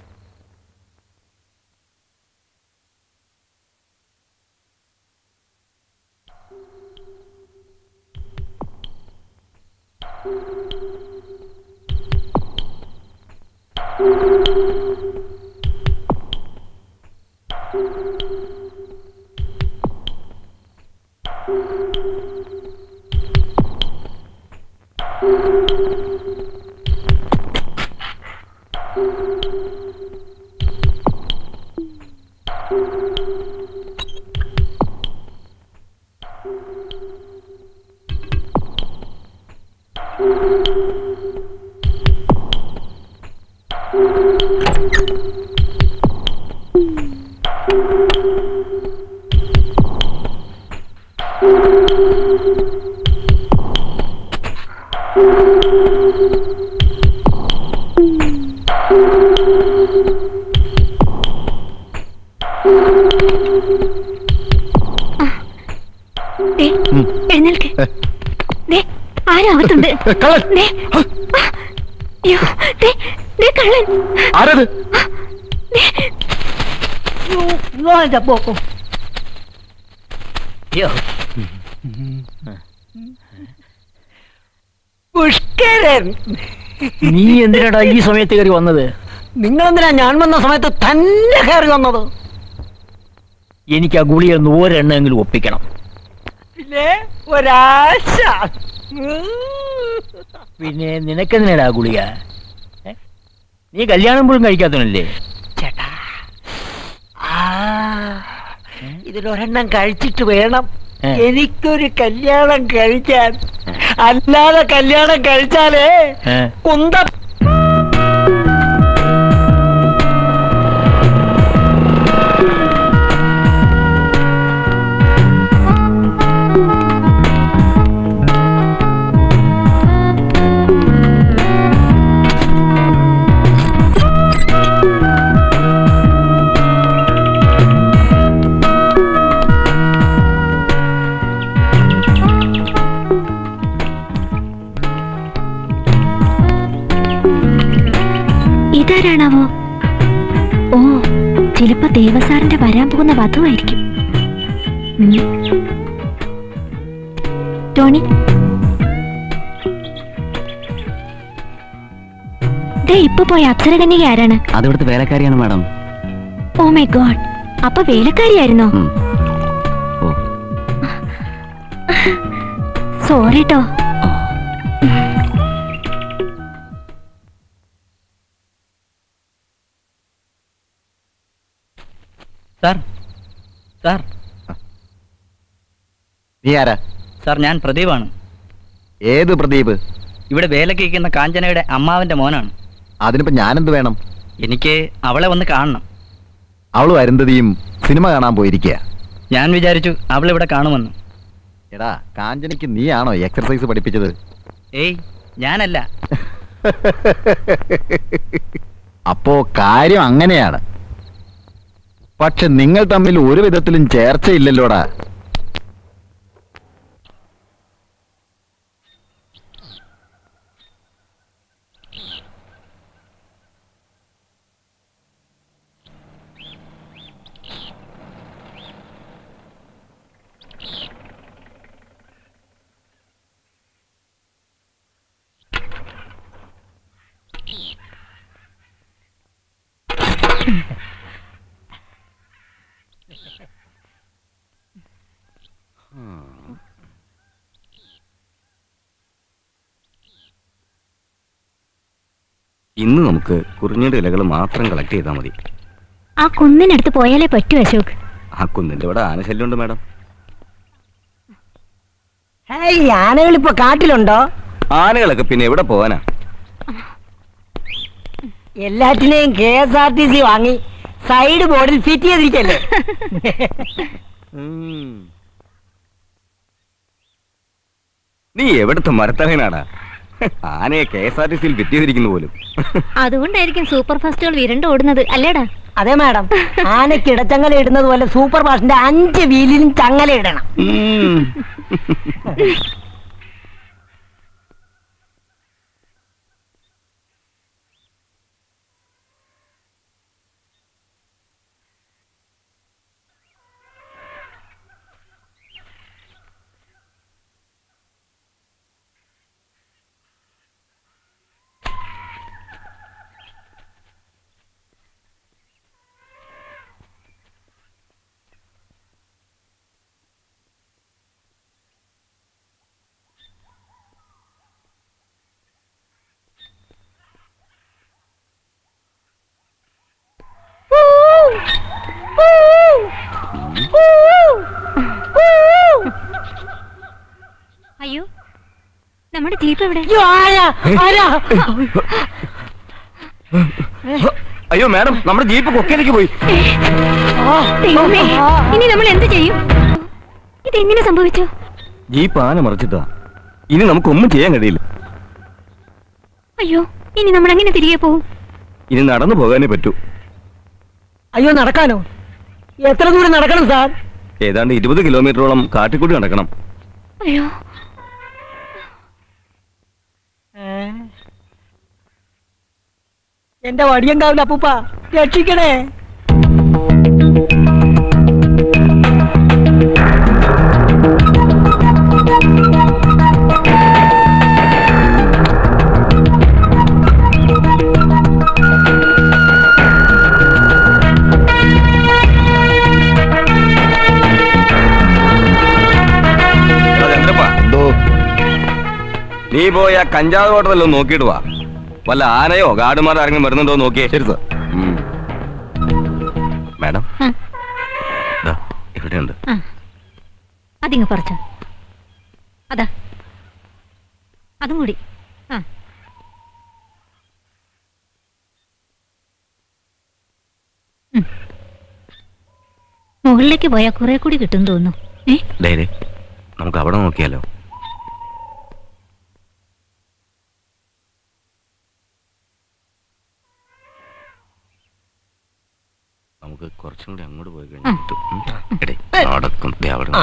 എഴുന്നേൽക്ക്. ആരാകത്തുണ്ട്? കള്ളൻ. ആരത്? പുഷ്കരൻ, നീ എന്തിനാടാ ഈ സമയത്ത് കയറി വന്നത്? നിങ്ങളെന്തിനാ ഞാൻ വന്ന സമയത്ത് തന്നെ കയറി വന്നത്? എനിക്ക് ആ ഗുളിക 100 എണ്ണമെങ്കിലും ഒപ്പിക്കണം. പിന്നെ ഒരാശ. പിന്നെ നിനക്കെന്തിനാടാ ഗുളിക? നീ കല്യാണം പോലും കഴിക്കാത്തവനല്ലേ? ചേട്ടാ, ഇതിലൊരെണ്ണം കഴിച്ചിട്ട് വേണം എനിക്കൊരു കല്യാണം കഴിക്കാൻ. അല്ലാതെ കല്യാണം കഴിച്ചാലേ കുന്ത. ഇതാരാണാവോ? ഓ, ചിലപ്പോ ദേവസാറിന്റെ വരാൻ പോകുന്ന വധുവായിരിക്കും. ടോണി, ഇപ്പൊ പോയ അപ്സരകന്യക ആരാണ്? അതിവിടുത്തെ വേലക്കാരിയാണ് മാഡം. ഓ മൈ ഗോഡ്, അപ്പൊ വേലക്കാരിയായിരുന്നോ? സോറി ട്ടോ. Sir, sir. നീ ആരാ? സാർ, ഞാൻ പ്രദീപാണ്. ഏത് പ്രദീപ്? ഇവിടെ വേലയ്ക്ക് ഇരിക്കുന്ന കാഞ്ചനയുടെ അമ്മാവന്റെ മോനാണ്. അതിനിപ്പോ ഞാനെന്ത് വേണം? എനിക്ക് അവളെ ഒന്ന് കാണണം. അവളും അരുന്ധതിയും സിനിമ കാണാൻ പോയിരിക്കുക. ഞാൻ വിചാരിച്ചു അവളിവിടെ കാണുമെന്ന്. എടാ, കാഞ്ചനയ്ക്ക് നീയാണോ എക്സർസൈസ് പഠിപ്പിച്ചത്? ഏയ്, ഞാനല്ല. അപ്പോ കാര്യം അങ്ങനെയാണ്. പക്ഷെ നിങ്ങൾ തമ്മിൽ ഒരു വിധത്തിലും ചേർച്ചയില്ലല്ലോടാ. ഇന്ന് നമുക്ക് കുറിഞ്ഞിയുടെ ഇലകൾ മാത്രം കളക്ട് ചെയ്താൽ മതി. ആ കുന്നിനടുത്ത് പോയാലേ പറ്റൂ അശോക്. ആ കുന്നിന്റെ ഇവിടെ ആനശല്യമുണ്ട് മാഡം. ആനകളിപ്പോ കാട്ടിലുണ്ടോ? ആനകളൊക്കെ പിന്നെ എവിടെ പോവാനാ? എല്ലാറ്റിനെയും KSRTC വാങ്ങി സൈഡ് ബോർഡിൽ ഫിറ്റ് ചെയ്തിരിക്കല്ലേ. നീ എവിടുത്തെ മരത്തലയനാടാ? ആനയെ KSRTC ഫിറ്റ് ചെയ്തിരിക്കുന്നു പോലും. അതുകൊണ്ടായിരിക്കും സൂപ്പർ ഫാസ്റ്റുകൾ വിരണ്ട് ഓടുന്നത് അല്ലേടാ? അതെ മാഡം, ആനയ്ക്ക് ഇടച്ചങ്ങല ഇടുന്നത് പോലെ സൂപ്പർ ഫാസ്റ്റിന്റെ 5 വീലിലും ചങ്ങല ഇടണം. അയ്യോ, നമ്മുടെ ജീപ്പ് എവിടെ? അയ്യോ മാഡം, നമ്മുടെ ജീപ്പ് കൊക്കയിലേക്ക് പോയി. ഇനി നമ്മൾ എന്ത് ചെയ്യും? ഇതെങ്ങനെ സംഭവിച്ചു? ജീപ്പ് ആന മറിച്ചിട്ടാ. ഇനി നമുക്കൊന്നും ചെയ്യാൻ കഴിയില്ല. അയ്യോ, ഇനി നമ്മൾ എങ്ങനെ തിരികെ പോവും? ഇനി നടന്നു പോകാനേ പറ്റൂ. അയ്യോ, നടക്കാനോ? എത്ര ദൂരം നടക്കണം സാർ? ഏതാണ്ട് 20 കിലോമീറ്ററോളം കാട്ടിക്കൂടി നടക്കണം. അയ്യോ, എന്റെ വടിയങ്കാവില്ല അപ്പൂപ്പ, രക്ഷിക്കണേ. നീ പോയി ആ കഞ്ചാവ് തോട്ടത്തിലോ നോക്കിയിട്ട് വാ. വല്ല ആനയോ ഗാർഡുമാരോ ആരെങ്കിലും വരുന്നുണ്ടോ നോക്കിയേ. ശരി സാർ. മാഡം ഇവിടെയുണ്ട്. അതിങ്ങ് പറിച്ചോ. അതാ അതും കൂടി. മുകളിലേക്ക് പോയാൽ കുറെ കൂടി കിട്ടും തോന്നുന്നു. നമുക്ക് അവിടെ നോക്കിയാലോ? നമുക്ക് കുറച്ചും കൂടി അങ്ങോട്ട് പോയി കഴിഞ്ഞിട്ട് നടക്കും. അവിടെ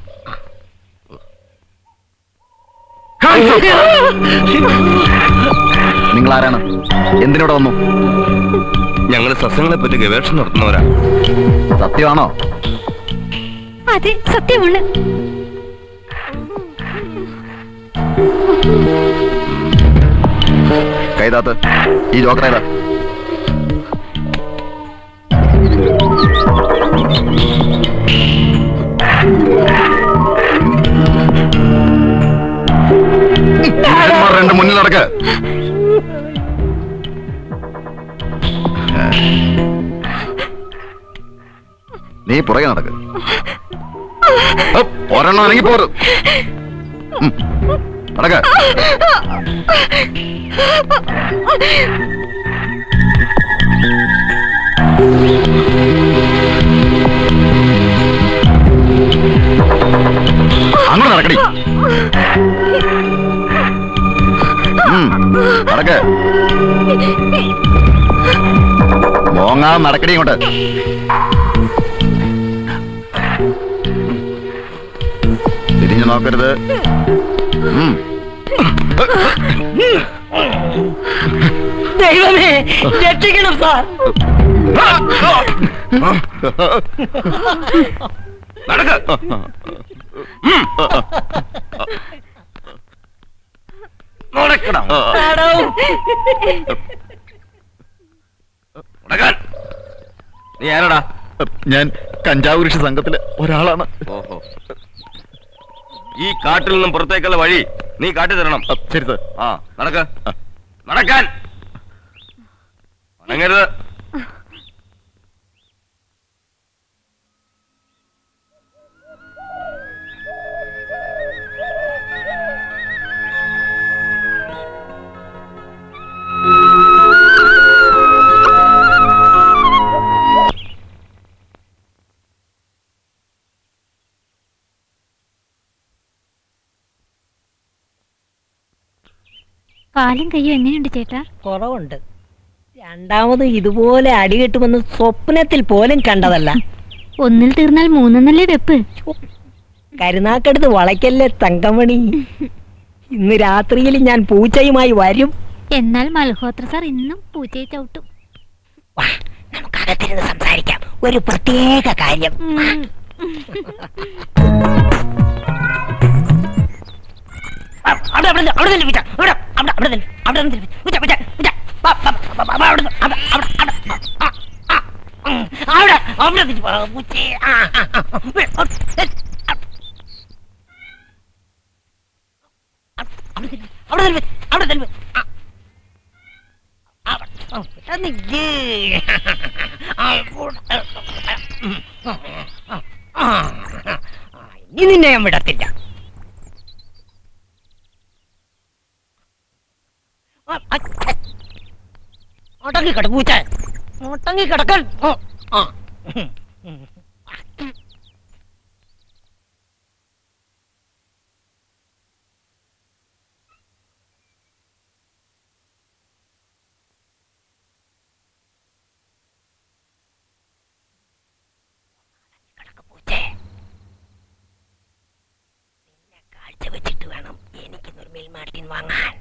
നിങ്ങൾ ആരാണ്? എന്തിനോട് വന്നു? ഞങ്ങൾ സസ്യങ്ങളെ പറ്റി ഗവേഷണം നടത്തുന്നവരാ. സത്യമാണോ? അതെ, സത്യമാണ്. കൈതാത്ത്, ഈ ജോക്കർ ഏതാ? രണ്ട് മുന്നിൽ നടക്ക്. നീ പുറകെ നടക്ക്. ഒരെണ്ണം അനങ്ങി പോര്. നടക്ക്. അങ്ങോട്ട് നടക്കടി. നടക്ക്. മോങ്ങാ നടക്കടി ഇങ്ങോട്ട്. തിരിഞ്ഞു നോക്കരുത്. ദൈവമേ, രക്ഷിക്കണം സാർ. നടക്ക്. നടക്കണം. നീ ആരാടാ? ഞാൻ കഞ്ചാവ് കൃഷി സംഘത്തിലെ ഒരാളാണ്. ഓഹോ, ഈ കാട്ടിൽ നിന്നും പുറത്തേക്കുള്ള വഴി നീ കാട്ടി തരണം. ശരി സാർ. നടക്ക. നടക്കാൻ അനങ്ങരുത്. കാലും കയ്യും എങ്ങനെയുണ്ട് ചേട്ടാ? കുറവുണ്ട്. രണ്ടാമത് ഇതുപോലെ അടികിട്ടുമെന്ന് സ്വപ്നത്തിൽ പോലും കണ്ടതല്ല. ഒന്നിൽ തീർന്നാൽ മൂന്നെന്നല്ലേ വെപ്പ്. കരുനാക്കടുത്ത് വളയ്ക്കല്ലേ തങ്കമണി. ഇന്ന് രാത്രിയിൽ ഞാൻ പൂച്ചയുമായി വരും. എന്നാൽ മൽഹോത്ര സാർ ഇന്നും പൂച്ചയെ ചവിട്ടും. വാ, നമുക്കകത്തിരുന്ന് സംസാരിക്കാം ഒരു പ്രത്യേക കാര്യം. ഇനി നിന്നെ ഞാൻ വിടത്തില്ല. ഒട്ടങ്ങി കിട പൂച്ച, ഒട്ടങ്ങി കിടക്കാൻ. നിന്നെ കാഴ്ച വെച്ചിട്ട് വേണം എനിക്ക് നിർമ്മൽ മാർട്ടിൻ വാങ്ങാൻ.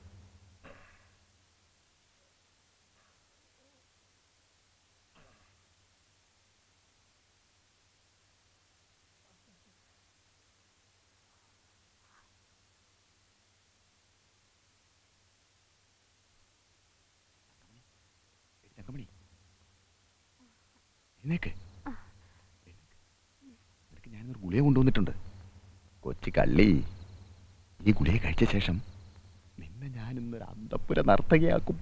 നിനക്ക് ഞാനൊരു ഗുളിക കൊണ്ടുവന്നിട്ടുണ്ട്. കൊച്ചി കള്ളി, ഈ ഗുളിക കഴിച്ച ശേഷം നിന്നെ ഞാൻ ഇന്നൊരു അന്തപ്പുര നർത്തകിയാക്കും.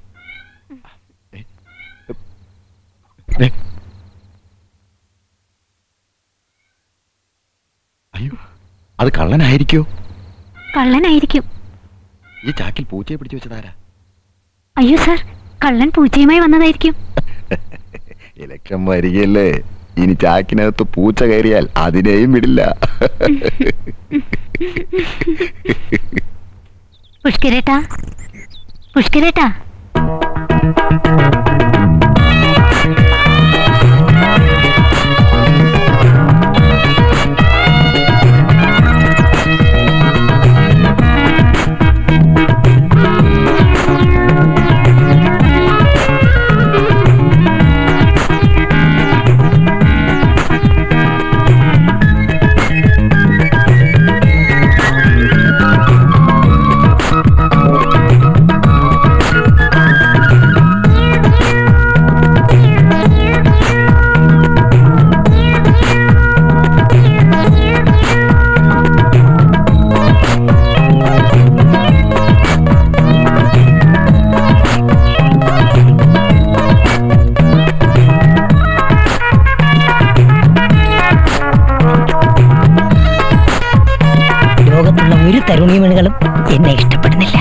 അയ്യോ, അത് കള്ളനായിരിക്കോ? കള്ളനായിരിക്കും. ഈ ചാക്കിൽ പൂച്ചയെ പിടിച്ചു വെച്ചതാരാ? അയ്യോ സാർ, കള്ളൻ പൂച്ചയുമായി വന്നതായിരിക്കും. ഇലക്ഷൻ വരികയല്ലേ, ഇനി ചാക്കിനകത്ത് പൂച്ച കയറിയാൽ അതിനെയും വിടില്ല. പുഷ്കരേട്ടാ, പുഷ്കരേട്ടാ. തരുണീമണികളും എന്നെ ഇഷ്ടപ്പെടുന്നില്ല.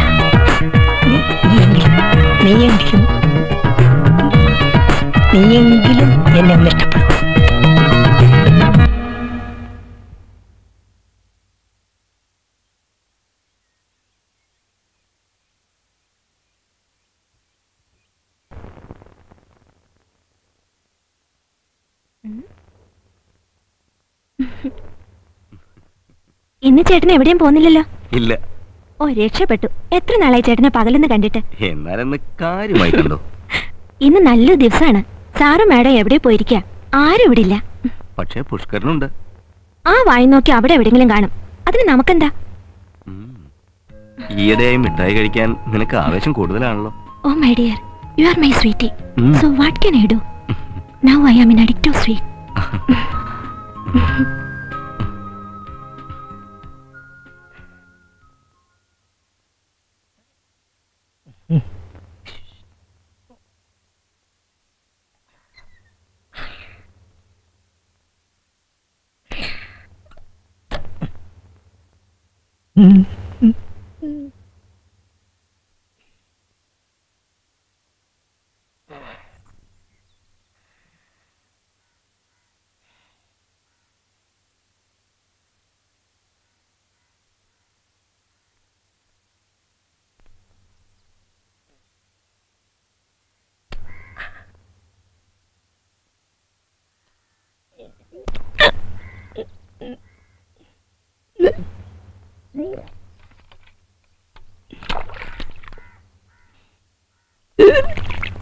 നീയെങ്കിലും എന്നെ ഒന്ന് ഇഷ്ടപ്പെടും. ഇന്ന് ചേട്ടൻ എവിടെയും പോകുന്നില്ലല്ലോ? ഇല്ല. ഓ, രക്ഷപ്പെട്ടു. എത്ര നാളായി ചേട്ടനെ പകലെന്ന് കണ്ടിട്ട്? എന്നാലെന്ന് കാര്യമായി കണ്ടോ? ഇന്ന് നല്ലൊരു ദിവസമാണ്. സാറും മാഡം എവിടെ പോയിരിക്കുക, ആരും ഇവിടെ ഇല്ല. പക്ഷേ പുഷ്കരനുണ്ട്. ആ വായി നോക്കി അവിടെ എവിടെങ്കിലും കാണും. അതിന് നമുക്കെന്താ? ഈയിടെയായി മിഠായി കഴിക്കാൻ നിനക്ക് ആവേശം കൂടുതലാണല്ലോ. Oh my dear, you are my sweetie. So what can I do? Now I am in addict of sweet.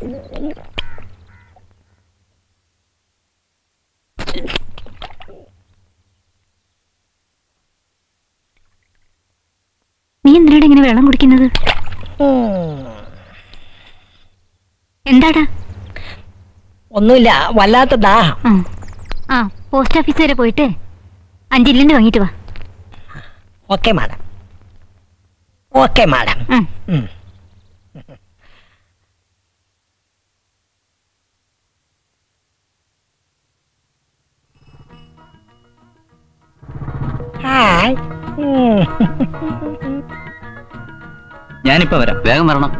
നീ എന്തിനാണ് ഇങ്ങനെ വെള്ളം കുടിക്കുന്നത്? എന്താടാ? ഒന്നുമില്ല, വല്ലാത്ത ദാഹം. ആ പോസ്റ്റ് ഓഫീസ് വരെ പോയിട്ട് 5 ഇല്ലന്റ് വാങ്ങിട്ട് വാ. Okay madam, okay madam. Hi. ഞാനിപ്പോ വരാം. വേഗം വരണം.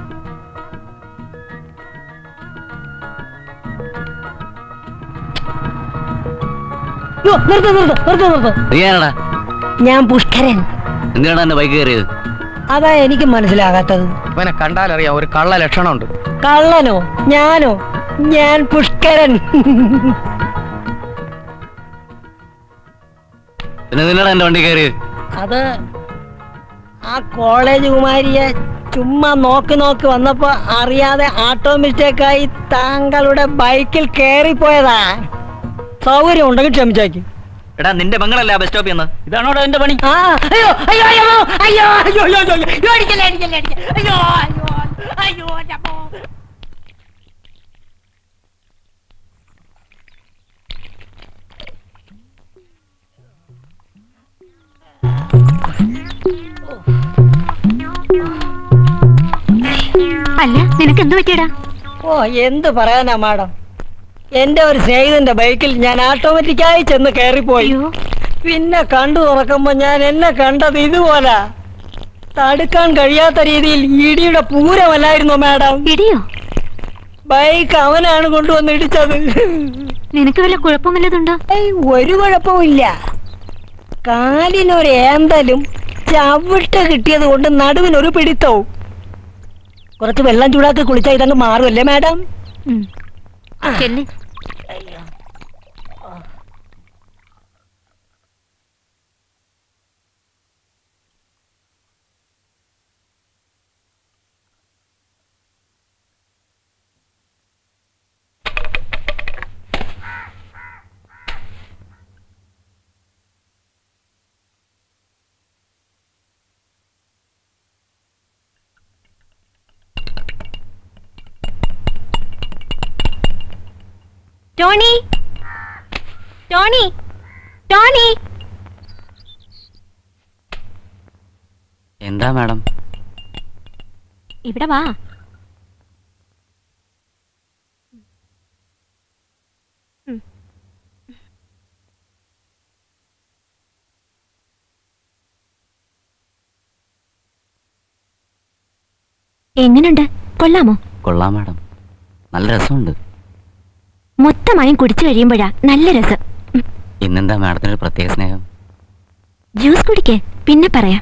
നീയാണടാ? ഞാൻ പുഷ്കരൻ. എന്തിനാണ് എന്റെ ബൈക്ക് കയറിയത്? അതാ എനിക്ക് മനസ്സിലാകാത്തത്. ഇവനെ കണ്ടാലറിയാം ഒരു കള്ള ലക്ഷണമുണ്ട്. കള്ളനോ? ഞാനോ? ഞാൻ പുഷ്കരൻ. പിന്നെ എന്തിനാണ് എന്റെ വണ്ടി കയറിയത്? അത് ആ കോളേജ് കുമാരിയെ ചുമ്മാ നോക്കി വന്നപ്പോ അറിയാതെ ആട്ടോ മിസ്റ്റേക്കായി താങ്കളുടെ ബൈക്കിൽ കേറിപ്പോയതാ. സൗകര്യം ഉണ്ടെങ്കിൽ ക്ഷമിച്ചേക്ക്. എടാ നിന്റെ പെങ്ങളല്ലേ ആ ബസ് സ്റ്റോപ്പിൽ നിന്ന്? ഇതാണോടാ എന്റെ പണി? ആ അയ്യോ അയ്യോ അയ്യോ അയ്യോ അയ്യോ അയ്യോ അയ്യോ അടിക്കല്ലേ അടിക്കല്ലേ അടിക്കല്ലേ അയ്യോ അയ്യോ അയ്യോ അയ്യോ. അല്ല നിനക്ക് എന്ത് പറ്റിയടാ? ഓ എന്ത് പറയാനാ മാഡം, എന്റെ ഒരു സ്നേഹിതന്റെ ബൈക്കിൽ ഞാൻ ഓട്ടോമാറ്റിക്കായി ചെന്ന് കയറിപ്പോയി. പിന്നെ കണ്ടു തുറക്കുമ്പോ ഞാൻ എന്നെ കണ്ടത് ഇതുപോലെ തടുക്കാൻ കഴിയാത്ത രീതിയിൽ ഇടിയുടെ പൂരമല്ലായിരുന്നു മാഡം. ഇടിയോ? ബൈക്ക് അവനാണ് കൊണ്ടുവന്ന് ഇടിച്ചത്. നിനക്ക് വല്ല കുഴപ്പമില്ലതുണ്ടോ? ഒരു കുഴപ്പമില്ല. കാലിനൊരു ഏന്തലും ചവിട്ട് കിട്ടിയത് കൊണ്ട് നടുവിനൊരു പിടിത്തവും. കുറച്ച് വെള്ളം ചൂടാക്കി കുളിച്ചാൽ ഇതങ്ങ് മാറുമല്ലേ മാഡം? ചെല്ല്. Tony, Tony, Tony. എന്താ മാഡം? ഇവിടെ വാ. എങ്ങനുണ്ട്? കൊള്ളാമോ? കൊള്ളാം മാഡം, നല്ല രസമുണ്ട്. മൊത്തമായും കുടിച്ചു കഴിയുമ്പോഴാ നല്ല രസം. ഇന്നെന്താ മാഡത്തിനൊരു പ്രത്യേക സ്നേഹം? ജ്യൂസ് കുടിക്കേ, പിന്നെ പറയാം.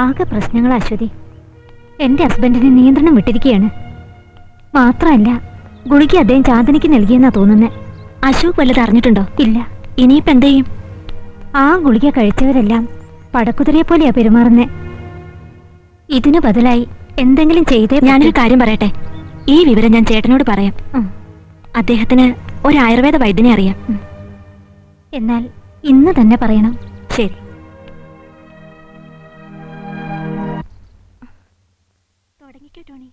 ആകെ പ്രശ്നങ്ങൾ അശ്വതി. എന്റെ ഹസ്ബൻഡിന് നിയന്ത്രണം വിട്ടിരിക്കുകയാണ്. മാത്രമല്ല ഗുളിക അദ്ദേഹം ചാന്ദിനിക്ക് നൽകിയെന്നാ തോന്നുന്നത്. അശോക് വല്ലത് അറിഞ്ഞിട്ടുണ്ടോ? ഇല്ല. ഇനിയിപ്പോ എന്ത് ചെയ്യും? ആ ഗുളിക കഴിച്ചവരെല്ലാം പടക്കുതിരയെ പോലെയാ പെരുമാറുന്നേ. ഇതിനു ബദലായി എന്തെങ്കിലും ചെയ്തേ. ഞാനൊരു കാര്യം പറയട്ടെ, ഈ വിവരം ഞാൻ ചേട്ടനോട് പറയാം. അദ്ദേഹത്തിന് ഒരു ആയുർവേദ വൈദ്യനെ അറിയാം. എന്നാൽ ഇന്ന് തന്നെ പറയണം. ശരി. തുടങ്ങിക്കോ ടോണി.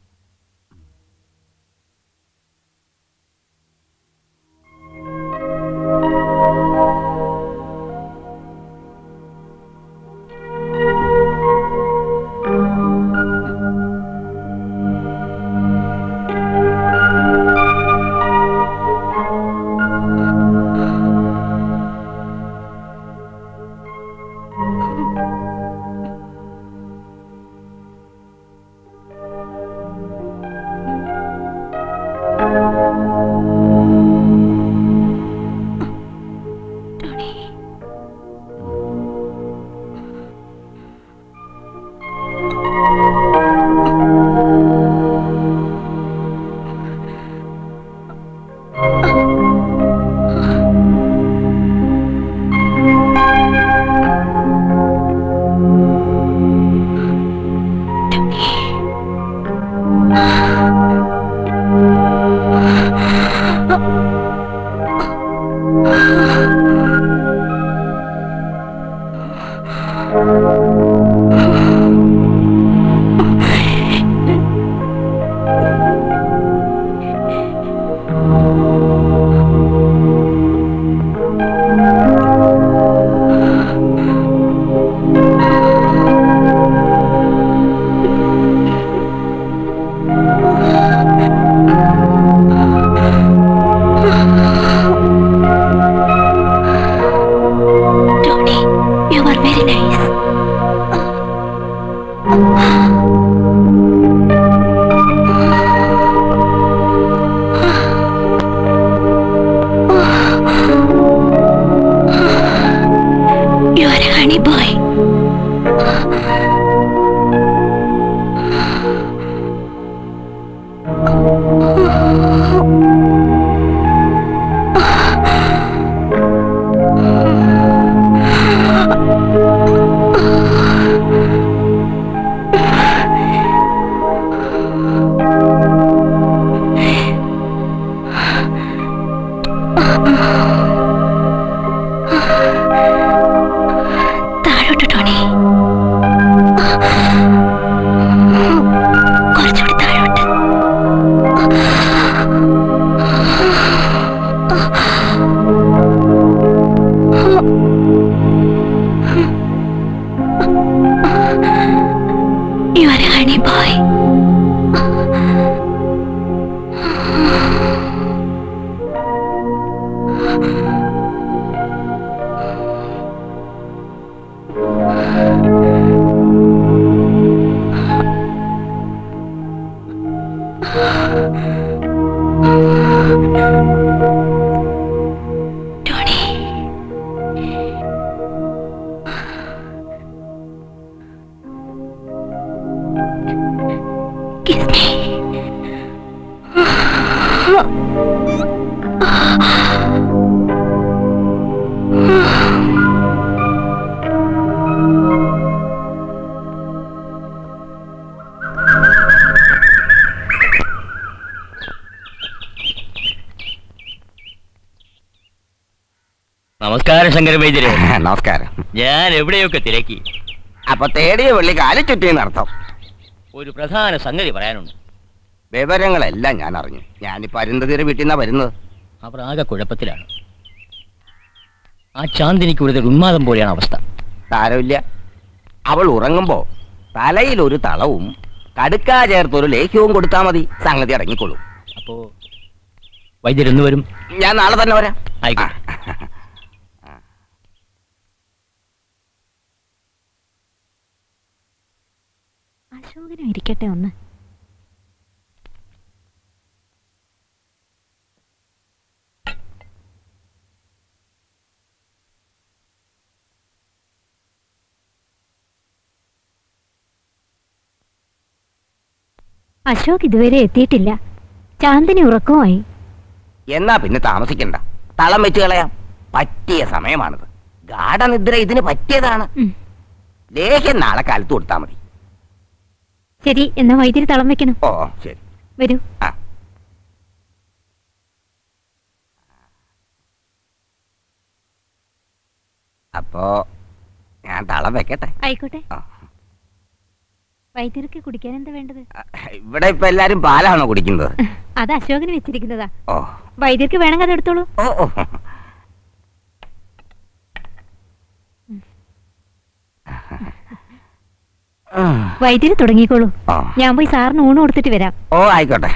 നമസ്കാരം ശങ്കര വൈദ്യരെ. നമസ്കാരം. ഞാൻ എവിടെയൊക്കെ തിരക്കി. അപ്പൊ തേടിയ വെള്ളി കാലി ചുറ്റിന്നർത്ഥം. ഒരു പ്രധാന സംഗതി പറയാനുണ്ട്. വിവരങ്ങളെല്ലാം ഞാൻ അറിഞ്ഞു. ഞാനിപ്പോ അരുന്ധതിയുടെ വീട്ടിൽ നിന്നാ വരുന്നത്. അവർ ആകെ കുഴപ്പത്തിലാണ്. ആ ചാന്ദിനിക്ക് ഒരു ഉന്മാദം പോലെയാണ് അവസ്ഥ. സാരമില്ല, അവൾ ഉറങ്ങുമ്പോ തലയിൽ ഒരു തളവും കടുക്കാ ചേർത്തൊരു ലേഹ്യവും കൊടുത്താൽ മതി, സംഗതി അടങ്ങിക്കൊള്ളും. അപ്പോ വൈദ്യരെന്ന് വരും? ഞാൻ നാളെ തന്നെ വരാം. ആയിക്കോട്ടെ. അശോകനും ഇരിക്കട്ടെ ഒന്ന്. അശോക് ഇതുവരെ എത്തിയിട്ടില്ല. ചാന്ദിനി ഉറക്കമായി. എന്നാ പിന്നെ താമസിക്കണ്ട, തളം വെച്ച് കളയാം. പറ്റിയ സമയമാണിത്. ഗാഠനിദ്ര ഇതിന് പറ്റിയതാണ്. ലേഖ്യം നാളെ കാലത്ത് കൊടുത്താൽ മതി. ശരി, എന്നാ വൈദ്യുതി തളം വെക്കണം. ഓ ശരി, വരൂ. ആ അപ്പോ ഞാൻ തളം വെക്കട്ടെ? ആയിക്കോട്ടെ. വൈദ്യുതിക്ക് കുടിക്കാൻ എന്താ വേണ്ടത്? ഇവിടെ ഇപ്പൊ എല്ലാരും പാലാണോ കുടിക്കുന്നത്? അത് അശോകന് വെച്ചിരിക്കുന്നതാ. ഓ, വൈദ്യുതിക്ക് വേണമെങ്കിൽ അത് എടുത്തോളൂ. ഓ ഓ. വൈദ്യുതി തുടങ്ങിക്കോളൂ. ഞാൻ പോയി സാറിന് ഊണ് കൊടുത്തിട്ട് വരാം. ഓ ആയിക്കോട്ടെ.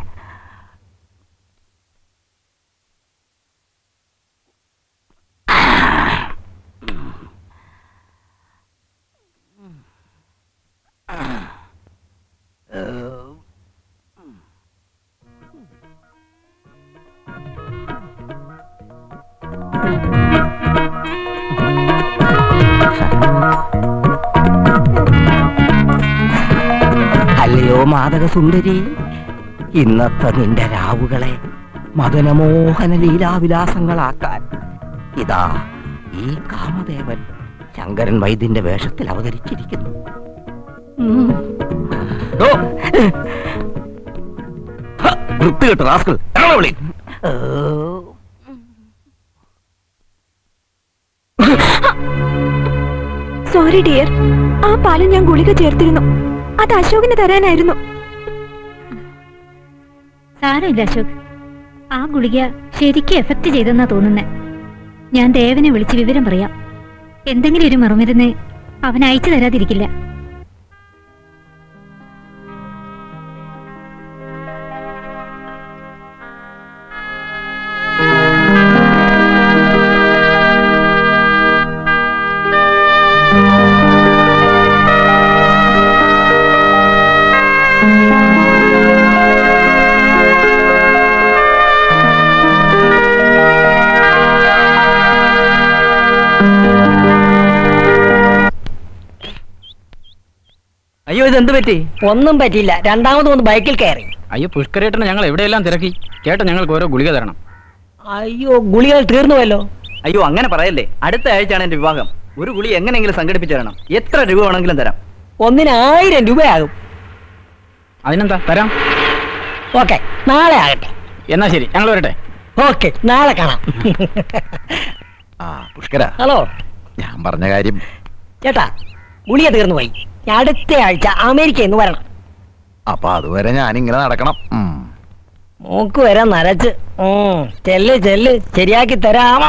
അല്ലയോ മാതക സുന്ദരി, ഇന്നത്തെ നിന്റെ രാവുകളെ മദനമോഹന ലീലാവിലാസങ്ങളാക്കാൻ ഇതാ ഈ കാമദേവൻ ശങ്കരൻ വൈദ്യന്റെ വേഷത്തിൽ അവതരിച്ചിരിക്കുന്നു. വൃത്തികെട്ട റാസ്കൽ. സോറി ഡിയർ, ആ പാലിൽ ഞാൻ ഗുളിക ചേർത്തിരുന്നു. അത് അശോകിന് തരാനായിരുന്നു. സാരമില്ല അശോക്, ആ ഗുളിക ശരിക്കും എഫക്ട് ചെയ്തെന്നാ തോന്നുന്നേ. ഞാൻ ദേവനെ വിളിച്ച് വിവരം പറയാം. എന്തെങ്കിലും ഒരു മറുമരുന്ന് അവൻ അയച്ചു തരാതിരിക്കില്ല. അയ്യോ, ഇത് എന്ത് പറ്റി? ഒന്നും പറ്റിയില്ല. രണ്ടാമത് ഒന്ന് ബൈക്കിൽ കയറി. അയ്യോ, പുഷ്കരേട്ടനെ ഞങ്ങൾ എവിടെയെല്ലാം തിരക്കി. ചേട്ടൻ ഞങ്ങൾക്ക് ഓരോ ഗുളിക തരണം. അയ്യോ, ഗുളികൾ തീർന്നുവല്ലോ. അയ്യോ, അങ്ങനെ പറയല്ലേ. അടുത്ത ആഴ്ചയാണ് എന്റെ വിവാഹം. ഒരു ഗുളി എങ്ങനെയെങ്കിലും സംഘടിപ്പിച്ചു തരണം. എത്ര രൂപ വേണമെങ്കിലും തരാം. ഒന്നിന് 1000 രൂപയാകും. അതിനെന്താ, തരാം. ഓക്കെ, നാളെ ആകട്ടെ. എന്നാ ശരി, ഞങ്ങൾ വരട്ടെ. ഓക്കെ, നാളെ കാണാം. ആ പുഷ്കര, ഹലോ. ഞാൻ പറഞ്ഞ കാര്യം. ചേട്ടാ, ഗുളിക തീർന്നുപോയി. അടുത്ത ആഴ്ച അമേരിക്കയിൽ നിന്ന് വരണം. അപ്പൊ അതുവരെ ഞാനിങ്ങനെ നടക്കണം. മൂക്ക് വരാൻ നരച്ച്. ചെല്ല് ചെല്ല്, ശരിയാക്കി തരാം.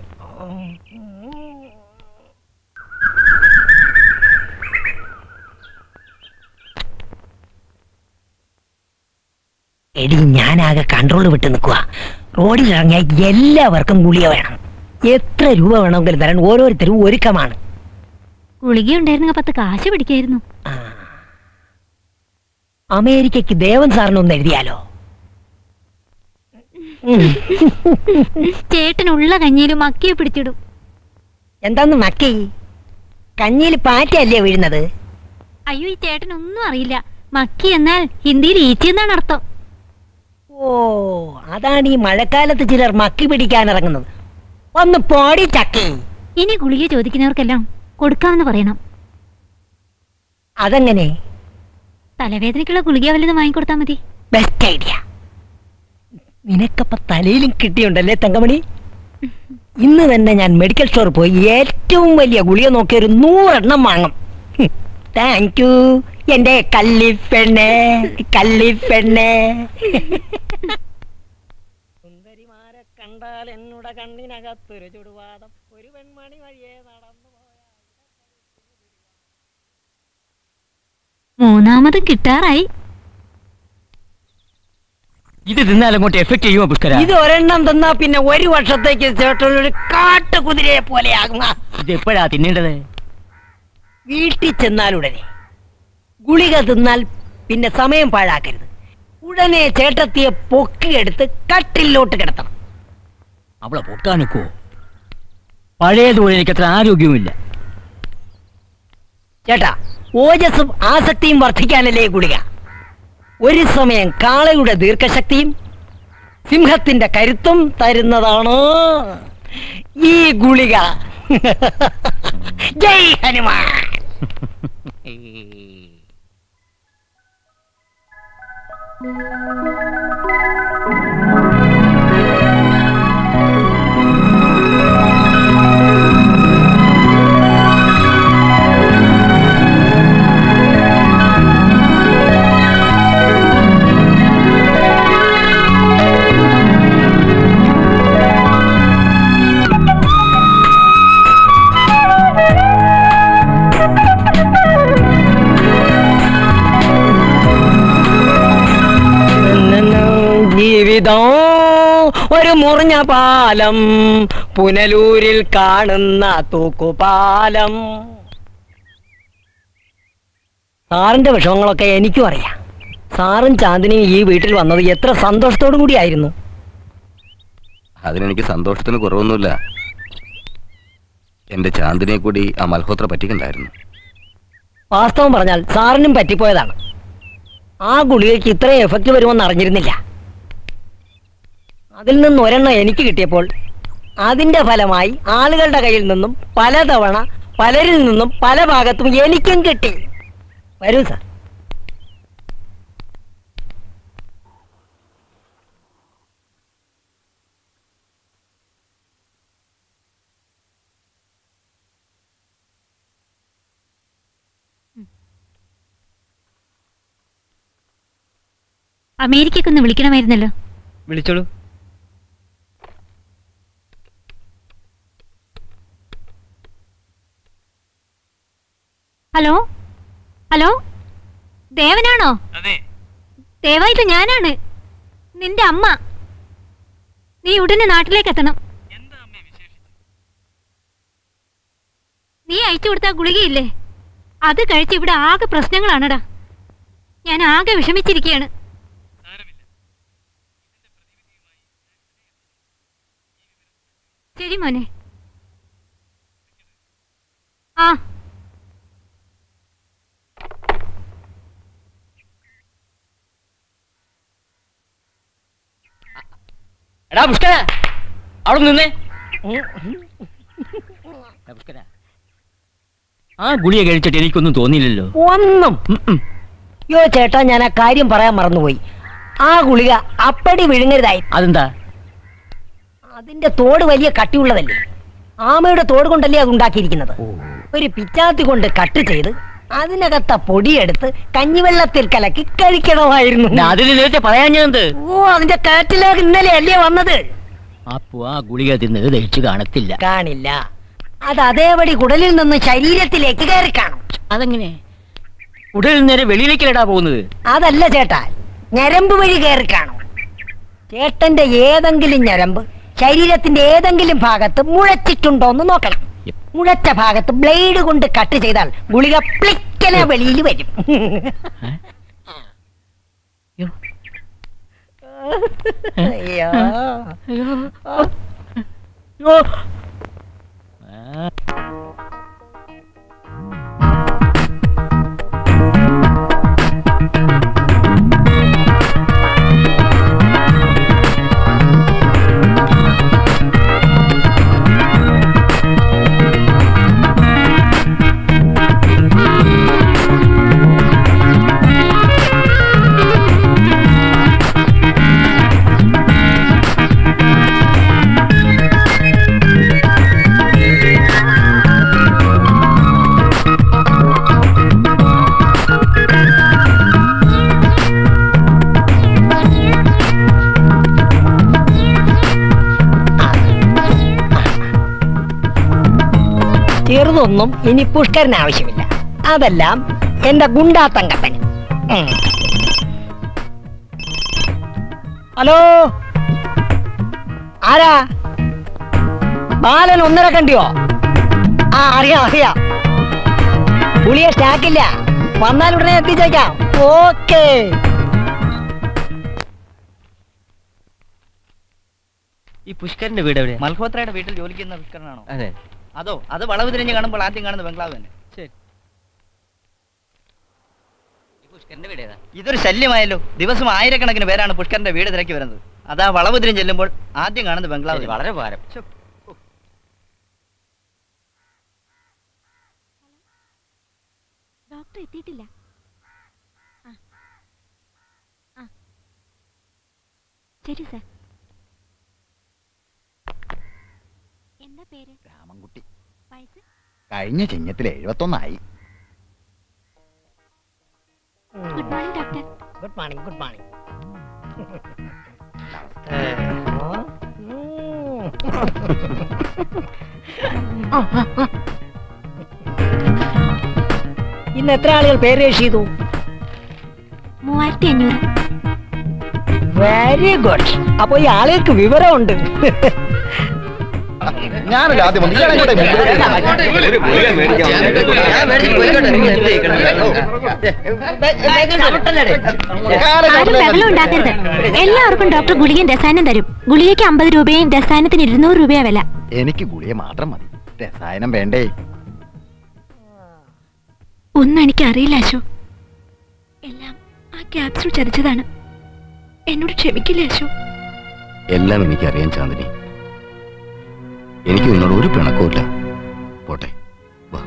എടി, ഞാനാകെ കൺട്രോൾ വിട്ട് നിൽക്കുക. റോഡിൽ ഇറങ്ങിയ എല്ലാവർക്കും ഗുളിക വേണം. എത്ര രൂപ വേണമെങ്കിലും തരാൻ ഓരോരുത്തരും ഒരുക്കമാണ്. ഗുളിക ഉണ്ടായിരുന്നെങ്കിൽ 10 കാശ് പിടിക്കായിരുന്നു. അമേരിക്കക്ക് ദേവൻ സാറിനൊന്ന് എഴുതിയാലോ? ചേട്ടനുള്ള കഞ്ഞിയിലും മക്കിയെ പിടിച്ചിടും. എന്താന്ന് മക്കി? കഞ്ഞിയിൽ പാറ്റയല്ലേ വീഴുന്നത്? അയ്യോ, ഈ ചേട്ടനൊന്നും അറിയില്ല. മക്കി എന്നാൽ ഹിന്ദിയിൽ ഈച്ചി എന്നാണ് അർത്ഥം. ഓ, അതാണ് ഈ മഴക്കാലത്ത് ചിലർ മക്കി പിടിക്കാൻ ഇറങ്ങുന്നത്. ഒന്ന് പോടി ചക്കി. ഇനി ഗുളിക ചോദിക്കുന്നവർക്കെല്ലാം കൊടുക്കാമെന്ന് പറയണം. അതെങ്ങനെ? തലവേദനയ്ക്കുള്ള ഗുളിക വല്ലതും വാങ്ങിക്കൊടുത്താൽ മതി. Best idea. നിനക്കപ്പ തലയിലും കിട്ടിയുണ്ടല്ലേ തങ്കമണി? ഇന്ന് തന്നെ ഞാൻ മെഡിക്കൽ സ്റ്റോറിൽ പോയി ഏറ്റവും വലിയ ഗുളിക നോക്കി ഒരു 100 എണ്ണം വാങ്ങും. താങ്ക് യു എന്റെ കള്ളിപ്പെണ്ണേ, കള്ളിപ്പെണ്ണേ. സുന്ദരിമാരെ കണ്ടാൽ എന്നുടെ കണ്ണിനകത്തൊരു ചുടുവാദം. ഒരു പെൺമണി വഴിയെ നടന്നു പോയാൽ മൂന്നാമതും കിട്ടാറായി. ഇത് തിന്നാലും അങ്ങോട്ട് എഫക്ട് ചെയ്യുമോ പുഷ്കര? ഇത് ഒരെണ്ണം തിന്നാ പിന്നെ 1 വർഷത്തേക്ക് ചേട്ടനൊരു കാട്ടുകുതിരയെ പോലെയാകും. ഇത് എപ്പോഴാ തിന്നേണ്ടത്? വീട്ടിൽ ചെന്നാലുടനെ. ഗുളിക തിന്നാൽ പിന്നെ സമയം പാഴാക്കരുത്. ഉടനെ ചേട്ടത്തിയെ പൊക്കിയെടുത്ത് കട്ടിലോട്ട് കിടത്തണം. അവളെ പൊക്കാൻ നിൽക്കുവോ? പഴയതുപോലെ എനിക്ക് അത്ര ആരോഗ്യവുമില്ല. ചേട്ടാ, ഓജസ്സും ആസക്തിയും വർദ്ധിക്കാനല്ലേ ഗുളിക. ഒരു സമയം കാളയുടെ ദീർഘശക്തിയും സിംഹത്തിന്റെ കരുത്തും തരുന്നതാണ് ഈ ഗുളിക. ജയ് ഹനുമാൻ. ജീവിതം ഒരു മുറിഞ്ഞ പാലം, പുനലൂരിൽ കാണുന്ന തൂക്കുപാലം. സാറിന്റെ വിഷമങ്ങളൊക്കെ എനിക്കും അറിയാം. സാറും ചാന്ദിനിയും ഈ വീട്ടിൽ വന്നത് എത്ര സന്തോഷത്തോടു കൂടിയായിരുന്നു. അതിനെനിക്ക് സന്തോഷത്തിന് കുറവൊന്നുമില്ല. എന്റെ ചാന്ദിനിയെ കൂടി ആ മൽഹോത്ര പറ്റിക്കണ്ടായിരുന്നു. വാസ്തവം പറഞ്ഞാൽ സാറിനും പറ്റിപ്പോയതാണ്. ആ ഗുളികയ്ക്ക് ഇത്രയും എഫക്റ്റ് വരുമെന്ന് അറിഞ്ഞിരുന്നില്ല. അതിൽ നിന്ന് ഒരെണ്ണം എനിക്ക് കിട്ടിയപ്പോൾ അതിന്റെ ഫലമായി ആളുകളുടെ കയ്യിൽ നിന്നും പലതവണ പലരിൽ നിന്നും പല ഭാഗത്തും എനിക്കും കിട്ടി. വരൂ സാർ. അമേരിക്കക്കൊന്ന് വിളിക്കണമായിരുന്നല്ലോ. വിളിച്ചോളൂ. Hello hello, ദേവനാണോ? ദേവായിട്ട് ഞാനാണ്, നിന്റെ അമ്മ. നീ ഉടനെ നാട്ടിലേക്ക് എത്തണം. നീ അയച്ചു കൊടുത്ത ഗുളികയില്ലേ, അത് കഴിച്ച് ഇവിടെ ആകെ പ്രശ്നങ്ങളാണടാ. ഞാൻ ആകെ വിഷമിച്ചിരിക്കുകയാണ്. ശരി മോനെ. ആ എടാ പുഷ്കര, അവിടെ നിന്നേ. ആ ഗുളിക കഴിച്ചിട്ട് എനിക്കൊന്നും തോന്നിയില്ലല്ലോ. ഒന്നും. യോ ചേട്ടാ, ഞാൻ ആ കാര്യം പറയാൻ മറന്നുപോയി. ആ ഗുളിക അപ്പടി വിഴുങ്ങരുതായി. അതെന്താ? അതിന്റെ തോട് വലിയ കട്ടിയുള്ളതല്ലേ. ആമയുടെ തോട് കൊണ്ടല്ലേ അത് ഉണ്ടാക്കിയിരിക്കുന്നത്. ഒരു പിച്ചാത്തി കൊണ്ട് കട്ട് ചെയ്ത് അതിനകത്ത പൊടിയെടുത്ത് കഞ്ഞിവെള്ളത്തിൽ കലക്കി കഴിക്കണമായിരുന്നു. അതിന് നേരത്തെ പറയാഞ്ഞത്. ഓ, അതിന്റെ കാറ്റിലേക്ക് ഇന്നലെ അല്ലേ വന്നത്. അപ്പൊ ആ ഗുളിക തിന്നത് ദഹിച്ചു കാണത്തില്ല. കാണില്ല. അത് അതേപടി കുടലിൽ നിന്ന് ശരീരത്തിലേക്ക് കയറി കാണും. അതെങ്ങനെ? കുടലിൽ നേരെ വെളിയിലേക്കല്ലടാ പോകുന്നത്. അതല്ല ചേട്ടാ, ഞരമ്പ് വഴി കയറി കാണും. ചേട്ടന്റെ ഏതെങ്കിലും ഞരമ്പ് ശരീരത്തിന്റെ ഏതെങ്കിലും ഭാഗത്ത് മുഴച്ചിട്ടുണ്ടോന്ന് നോക്കണം. മുഴച്ച ഭാഗത്ത് ബ്ലേഡ് കൊണ്ട് കട്ട് ചെയ്താൽ ഗുളിക പ്ലിക്കനെ വെളിയിൽ വരും. അയ്യോ. ചെറുതൊന്നും ഇനി പുഷ്കരന് ആവശ്യമില്ല. അതെല്ലാം എന്റെ ഗുണ്ടാത്തങ്കപ്പന്. ഹലോ, ആരാ? ബാലൻ 1.5 കണ്ടിയോ? ആ, അറിയാം. ഗുളിയ സ്റ്റാക്കില്ല, വന്നാൽ ഉടനെ എത്തിച്ചേക്കാം. ഓക്കേ. ഈ പുഷ്കരന്റെ വീട് എവിടെ? മൽഹോത്രയുടെ വീട്ടിൽ ജോലിക്ക് ചെയ്യുന്ന പുഷ്കരനാണോ? അതെ. അതോ അത് വളവ് തിരിഞ്ഞ് കാണുമ്പോൾ ആദ്യം കാണുന്ന ബംഗ്ലാവ് തന്നെ. ശരി. പുഷ്കരന്റെ വീട് ഏതാ? ഇതൊരു ശല്യമായല്ലോ. ദിവസം ആയിരക്കണക്കിന് പേരാണ് പുഷ്കരന്റെ വീട് തിരക്കി വരുന്നത്. അതാ വളവുതിരം ചെല്ലുമ്പോൾ ആദ്യം കാണുന്നത് ബംഗ്ലാവ്. ശരി, വളരെ ഭാരം. ഡോക്ടർ എത്തിയിട്ടില്ല. ശരി സാർ. എന്താ പേര്? രാമൻകുട്ടി. വയസ്സ്? കഴിഞ്ഞ ചിങ്ങത്തിൽ 71 good morning doctor. Good morning. Good morning. ഇന്ന് എത്ര ആളുകൾ പേര് രജിസ്റ്റർ ചെയ്തു? 3500. Very good. അപ്പൊ ഈ ആളുകൾക്ക് വിവരമുണ്ട്. ഞാനല്ല ആദ്യം വന്നു. ഇയാളെ ഇങ്ങോട്ടേ ഒരു ഗുളിക മേടിക്കാൻ ആരും ബഹളം ഉണ്ടാക്കരുത്. എല്ലാവർക്കും ഡോക്ടർ ഗുളികയും രസായനം തരും. ഗുളികയ്ക്ക് 50 രൂപയും രസായനത്തിന് 200 രൂപയാ വില. എനിക്ക് ഗുളിക മാത്രം മതി, രസായനം വേണ്ടേ? ഒന്നും എനിക്ക് അറിയില്ല അശു. എല്ലാം ആ ക്യാപ്സ്യൂൾ ചതിച്ചതാണ്. എന്നോട് ക്ഷമിക്കില്ല അശു. എല്ലാം എനിക്കറിയാം ചാന്ദിനി. എനിക്ക് നിന്നോട് ഒരു പിണക്കവുമില്ല. പോട്ടെ, വാ.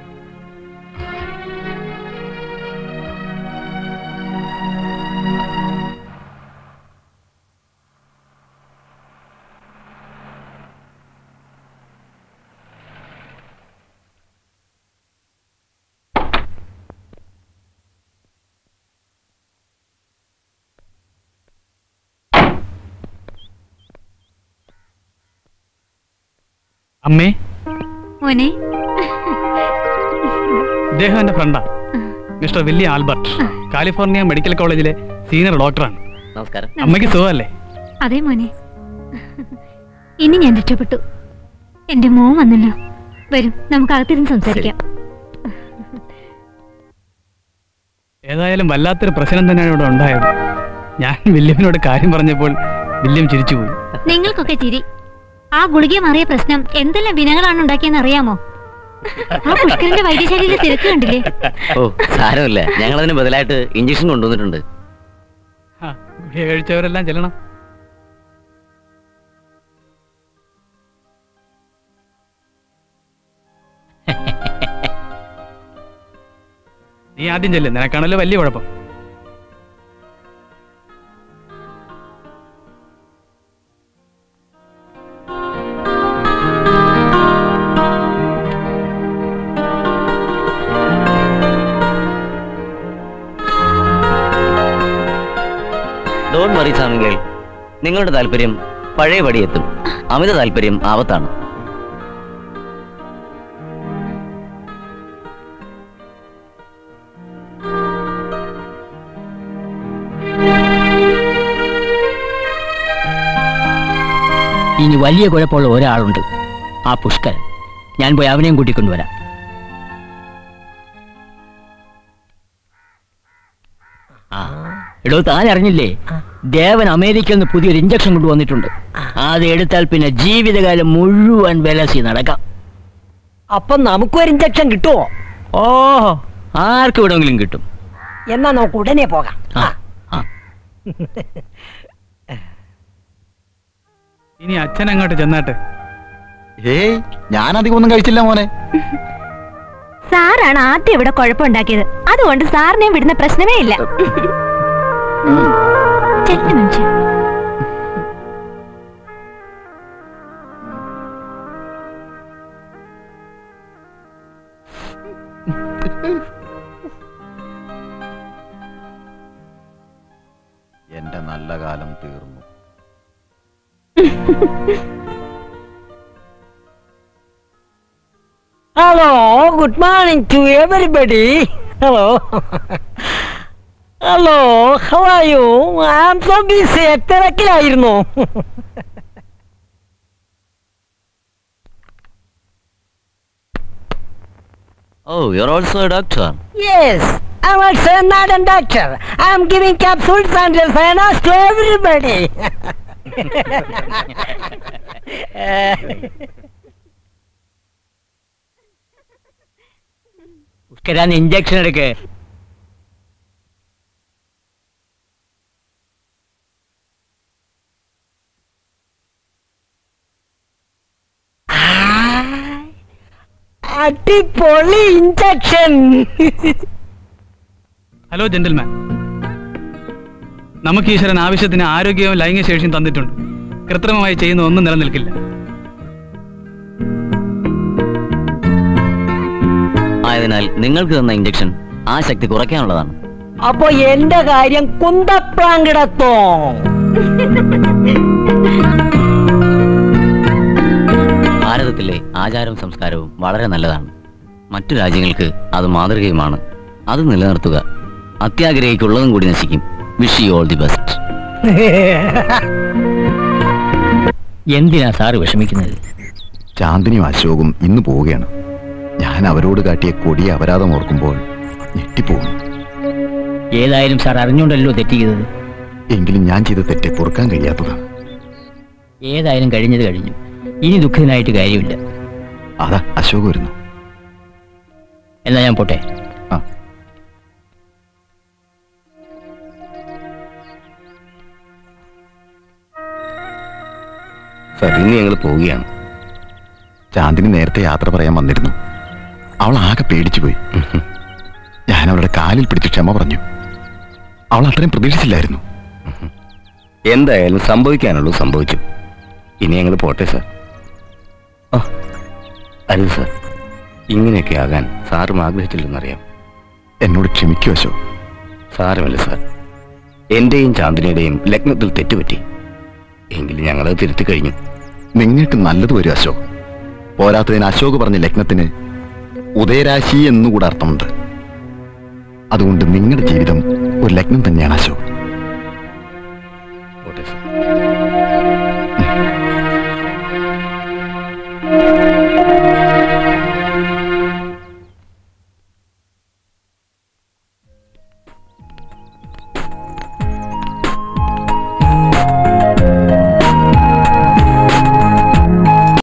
അമ്മേ, മോനെ, ഇദ്ദേഹം എന്റെ ഫ്രണ്ടാ, mister Willy Albert. California medical കോളേജിലെ സീനിയർ ഡോക്ടറാണ്. നമസ്കാരം. അമ്മയ്ക്ക് സുഖമല്ലേ? അതെ മോനെ, ഇനി ഞാൻ രക്ഷപ്പെട്ടു. എന്റെ മോൻ വന്നല്ലോ. വരും, നമുക്ക് അകത്തിരുന്ന് സംസാരിക്കാം. ഏതായാലും വല്ലാത്തൊരു പ്രശ്നം തന്നെയാണ് ഇവിടെ ഉണ്ടായത്. ഞാൻ വില്യമിനോട് കാര്യം പറഞ്ഞപ്പോൾ വില്യം ചിരിച്ചുപോയി. നിങ്ങൾക്കൊക്കെ ചിരി. ആ ഗുളിക മാറിയ പ്രശ്നം എന്തെല്ലാം വിനകളാണ് ഉണ്ടാക്കിയെന്ന് അറിയാമോ? ആ പുഷ്കരന്റെ വൈദ്യശാലയിലെ തിരക്ക് കണ്ടില്ലേ? ഓ, സാരമില്ല. ഞങ്ങൾ അതിന് ബദലായിട്ട് ഇഞ്ചക്ഷൻ കൊണ്ടുവന്നിട്ടുണ്ട്. ഗുളിക കഴിച്ചവരെല്ലാം ചെല്ലണം. നീ ആദ്യം ചെല്ല്, നിനക്കാണല്ലോ വലിയ കുഴപ്പം. ഡോണ്ട് വറി സാമിംഗിൾ, നിങ്ങളുടെ താല്പര്യം പഴയപടി എത്തും. അമിത താല്പര്യം ആപത്താണ്. ഇനി വലിയ കുഴപ്പമുള്ള ഒരാളുണ്ട്, ആ പുഷ്കരൻ. ഞാൻ പോയി അവനെയും കൂട്ടിക്കൊണ്ടുവരാം. എടോ, താൻ അറിഞ്ഞില്ലേ? ദേവൻ അമേരിക്കയിൽ നിന്ന് പുതിയൊരു ഇഞ്ചക്ഷൻ കൊണ്ടുവന്നിട്ടുണ്ട്. അത് എടുത്താൽ പിന്നെ ജീവിതകാലം മുഴുവൻ വെലസി നടക്കാം. അപ്പൊ നമുക്കൊരു ഇഞ്ചക്ഷൻ കിട്ടുമോ? ഓഹോ, ആർക്ക് വേണമെങ്കിലും കിട്ടും. എന്നാ നമുക്ക് ഉടനെ പോകാം. ഇനി അച്ഛൻ അങ്ങോട്ട് ചെന്നാട്ടെ. ഏയ്, ഞാൻ അധികം ഒന്നും കഴിച്ചില്ല മോനെ. സാറാണ് ആദ്യം ഇവിടെ കുഴപ്പമുണ്ടാക്കിയത്. അതുകൊണ്ട് സാറിനെയും വിടുന്ന പ്രശ്നമേ ഇല്ല. ചെല്ലു മനുഷ്യൻ. എന്റെ നല്ല കാലം തീർന്നു. Hello, good morning to everybody. Hello hello, how are you? I am so busy. തിരക്കിലായിരുന്നു. Oh, you're also a doctor. Yes, I'm also not a doctor. I'm giving capsules and resinas to everybody. Pushkaran injection എടുക്കേ. അടിപൊളി ഇഞ്ചക്ഷൻ. ഹലോ ജെന്റിൽമാൻ, നമുക്ക് ഈശ്വരൻ ആവശ്യത്തിന് ആരോഗ്യവും ലൈംഗിക ശേഷിയും തന്നിട്ടുണ്ട്. കൃത്രിമമായി ചെയ്യുന്ന ഒന്നും നിലനിൽക്കില്ല. ആയതിനാൽ നിങ്ങൾക്ക് തന്ന ഇഞ്ചക്ഷൻ ആ ശക്തി കുറയ്ക്കാനുള്ളതാണ്. അപ്പൊ എന്റെ കാര്യം കുന്തപ്രാങ്കിടത്തോ? ഭാരതത്തിലെ ആചാരവും സംസ്കാരവും വളരെ നല്ലതാണ്. മറ്റു രാജ്യങ്ങൾക്ക് അത് മാതൃകയുമാണ്. അത് നിലനിർത്തുക. അത്യാഗ്രഹിക്കുള്ളതും കൂടി നശിക്കും. Wish you all the best. എന്തിനാ സാറ് വിഷമിക്കുന്നത്? ചാന്ദിനിയും അശോകും ഇന്ന് പോവുകയാണ്. ഞാൻ അവരോട് കാട്ടിയ കൊടിയ അപരാധം ഓർക്കുമ്പോൾ ഞെട്ടിപ്പോകുന്നു. ഏതായാലും സാർ അറിഞ്ഞുകൊണ്ടല്ലോ തെറ്റ് ചെയ്തത്. എങ്കിലും ഞാൻ ചെയ്ത തെറ്റ് പൊറുക്കാൻ കഴിയാത്തതാണ്. ഏതായാലും കഴിഞ്ഞത് കഴിഞ്ഞു. ഇനി ദുഃഖിതനായിട്ട് കാര്യമില്ല. അതാ അശോക് വരുന്നു. എന്നാ ഞാൻ പോട്ടെ. സാർ, ഇനി ഞങ്ങൾ പോവുകയാണ്. ചാന്ദിനി നേരത്തെ യാത്ര പറയാൻ വന്നിരുന്നു. അവൾ ആകെ പേടിച്ചു പോയി. ഞാൻ അവളുടെ കാലിൽ പിടിച്ച് ക്ഷമ പറഞ്ഞു. അവൾ അത്രയും പ്രതീക്ഷിച്ചില്ലായിരുന്നു. എന്തായാലും സംഭവിക്കാനുള്ളൂ സംഭവിച്ചു. ഇനി ഞങ്ങൾ പോട്ടെ സാർ. അല്ല സാർ, ഇങ്ങനെയൊക്കെ ആകാൻ സാറും ആഗ്രഹിച്ചില്ലെന്നറിയാം. എന്നോട് ക്ഷമിക്കൂ അശോക്. സാരമല്ല സാർ, എന്റെയും ചാന്ദിനിയുടെയും ലഗ്നത്തിൽ തെറ്റുപറ്റി. എങ്കിലും ഞങ്ങളത് തിരുത്തി കഴിഞ്ഞു. നിങ്ങൾക്ക് നല്ലത് വരും അശോക്. പോരാത്തതിന് അശോക് പറഞ്ഞ ലഗ്നത്തിന് ഉദയരാശി എന്നുകൂടെ അർത്ഥമുണ്ട്. അതുകൊണ്ട് നിങ്ങളുടെ ജീവിതം ഒരു ലഗ്നം തന്നെയാണ് അശോക്.